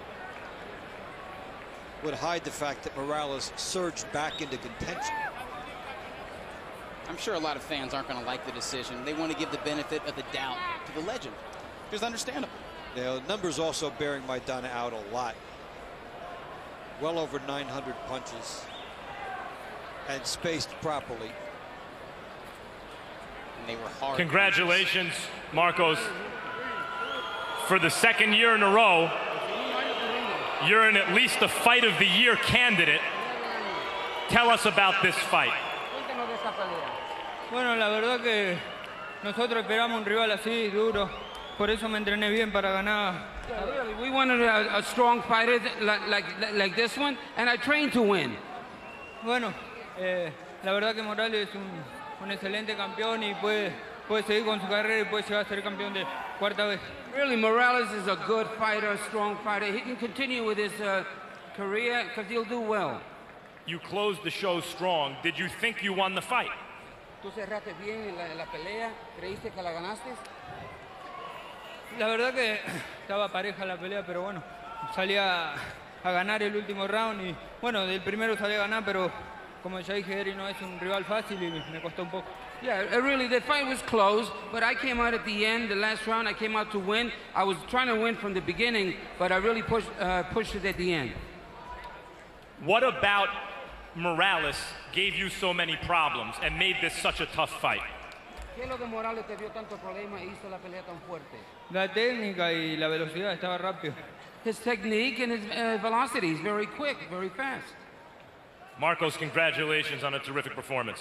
would hide the fact that Morales surged back into contention. I'm sure a lot of fans aren't going to like the decision. They want to give the benefit of the doubt to the legend. It's understandable. You know, numbers also bearing Maidana out a lot. Well over nine hundred punches and spaced properly. And they were hard. Congratulations, Marcos. For the second year in a row, you're in at least a Fight of the Year candidate. Tell us about this fight. Bueno, la verdad que nosotros esperamos un rival así, duro. Por eso me entrené bien para ganar. We wanted a, a strong fighter like, like, like this one, and I trained to win. Bueno, eh, la verdad que Morales es un, un excelente campeón y puede, puede seguir con su carrera y puede llegar a ser campeón de cuarta vez. Really, Morales is a good fighter, a strong fighter. He can continue with his uh, career because he'll do well. You closed the show strong. Did you think you won the fight? ¿Tú cerraste bien en la, en la pelea? ¿Creíste que la ganaste? La verdad que estaba pareja la pelea, pero bueno, salí a, a ganar el último round y bueno, del primero salí a ganar, pero como ya dije, Erik no es un rival fácil y me costó un poco. Yeah, really, the fight was close, but I came out at the end, the last round, I came out to win. I was trying to win from the beginning, but I really pushed, uh, pushed it at the end. What about Morales gave you so many problems and made this such a tough fight? ¿Qué es lo que Morales te dio tanto problema e hizo la pelea tan fuerte? La técnica y la velocidad, estaba rápido. His technique and his uh, velocity is very quick, very fast. Marcos, congratulations on a terrific performance.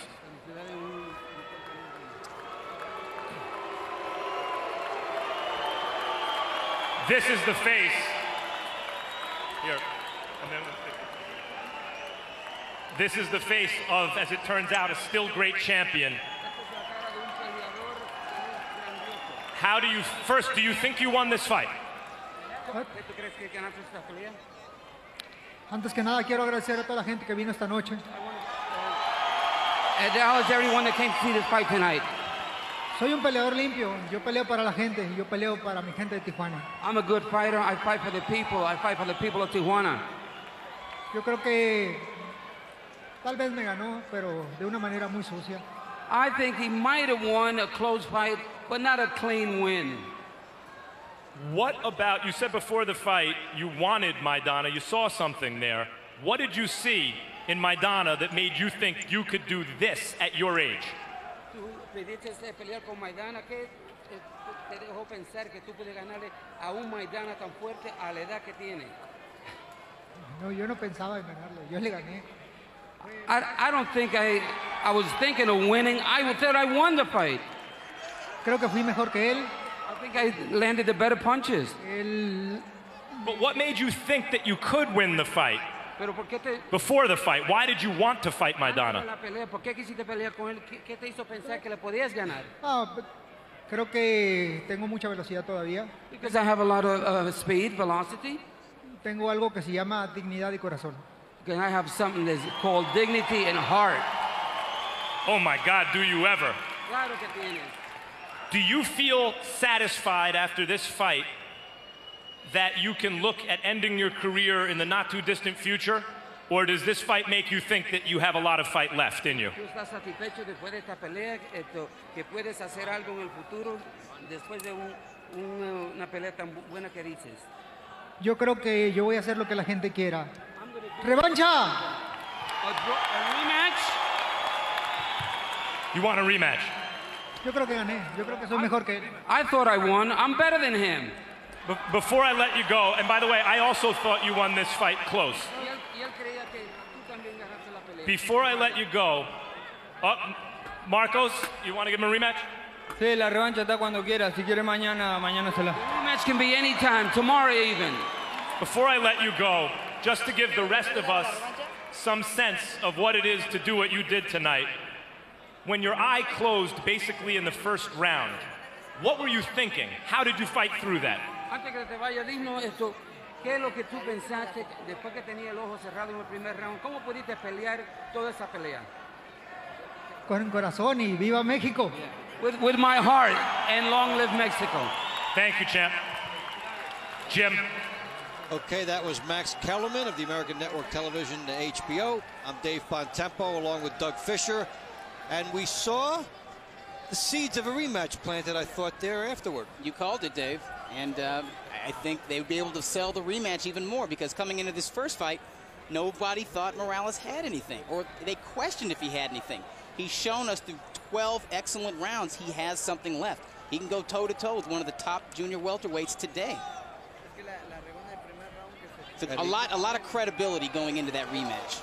This is the face. Here. And then this is the face of, as it turns out, a still great champion. How do you, first, do you think you won this fight? Antes que nada, quiero agradecer a toda la gente que vino esta noche. And to everyone that came to see this fight tonight. Soy un peleador limpio. Yo peleo para la gente y yo peleo para mi gente de Tijuana. I'm a good fighter. I fight for the people. I fight for the people of Tijuana. Yo creo que tal vez me ganó, pero de una manera muy sucia. I think he might have won a close fight, but not a clean win. What about, you said before the fight you wanted Maidana, you saw something there. What did you see in Maidana that made you think you could do this at your age? Tú pediste pelear con Maidana, ¿qué te dejó pensar que tú puedes ganarle a un Maidana tan fuerte a la edad que tiene? No, yo no pensaba en ganarle, yo le gané. I, I don't think I, I was thinking of winning. I thought I won the fight. Creo que fui mejor que él. I think I landed the better punches. El... But what made you think that you could win the fight? Pero ¿por qué te... Before the fight, why did you want to fight Maidana? ¿Por qué quisiste pelear con él? ¿Qué te hizo pensar que le podías ganar? Ah, creo que tengo mucha velocidad todavía. Because I have a lot of uh, speed, velocity. Tengo algo que se llama dignidad y corazón. Because I have something that's called dignity and heart. Oh my God, do you ever? Claro que tienes. Do you feel satisfied after this fight that you can look at ending your career in the not too distant future? Or does this fight make you think that you have a lot of fight left in you? ¿Tú estás satisfecho después de esta pelea que puedes hacer algo en el futuro después de un, un, una pelea tan buena que dices? Yo creo que yo voy a hacer lo que la gente quiera. ¡Revancha! A, a rematch? You want a rematch? Yo creo que gané. Yo creo que soy mejor que él. I thought I won. I'm better than him. Be before I let you go, and by the way, I also thought you won this fight close. Before I let you go, oh, Marcos, you want to give him a rematch? Sí, la revancha está cuando quiera. Si quiere mañana, mañana se la. The rematch can be any time, tomorrow even. Before I let you go, just to give the rest of us some sense of what it is to do what you did tonight, when your eye closed basically in the first round, what were you thinking? How did you fight through that? Antes que te vaya, dinos esto, ¿qué es lo que tú pensaste después que tenía el ojo cerrado en el primer round? ¿Cómo pudiste pelear toda esa pelea? con corazón y viva México. With, with my heart, and long live Mexico. Thank you, champ. Jim. Okay, that was Max Kellerman of the American Network Television, H B O. I'm Dave Bontempo along with Doug Fischer. And we saw the seeds of a rematch planted, I thought, there afterward. You called it, Dave. And uh, I think they would be able to sell the rematch even more, because coming into this first fight, nobody thought Morales had anything, or they questioned if he had anything. He's shown us through twelve excellent rounds he has something left. He can go toe-to-toe with one of the top junior welterweights today. So a lot, a lot of credibility going into that rematch.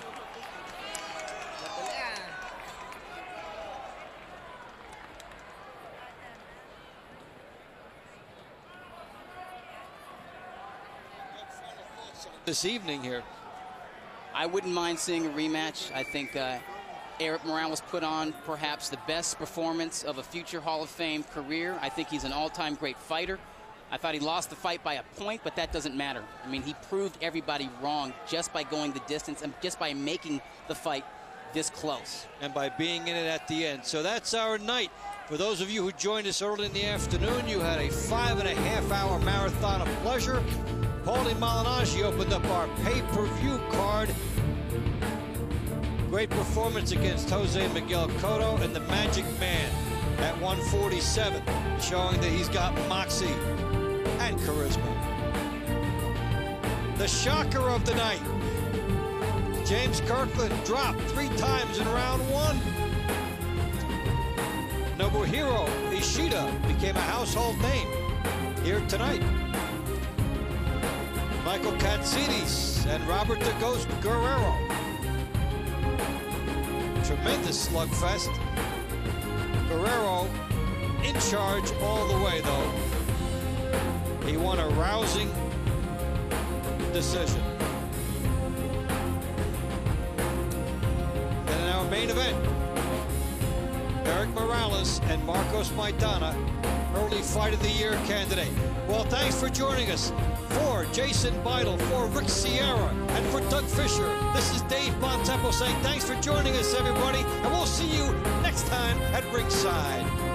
This evening here, I wouldn't mind seeing a rematch. I think uh, Erik Morales put on perhaps the best performance of a future Hall of Fame career. I think he's an all-time great fighter. I thought he lost the fight by a point, but that doesn't matter. I mean, he proved everybody wrong just by going the distance and just by making the fight this close. And by being in it at the end. So that's our night. For those of you who joined us early in the afternoon, you had a five and a half hour marathon of pleasure. Paulie Malignaggi opened up our pay-per-view card. Great performance against Jose Miguel Cotto and the Magic Man at one forty-seven, showing that he's got moxie and charisma. The shocker of the night, James Kirkland dropped three times in round one. Nobuhiro Ishida became a household name here tonight. Michael Katsidis and Robert the Ghost Guerrero. Tremendous slugfest. Guerrero in charge all the way, though. He won a rousing decision. And in our main event, Erik Morales and Marcos Maidana, early fight of the year candidate. Well, thanks for joining us. For Jason Beidel, for Rick Sierra, and for Doug Fischer, this is Dave Bontempo saying thanks for joining us, everybody, and we'll see you next time at ringside.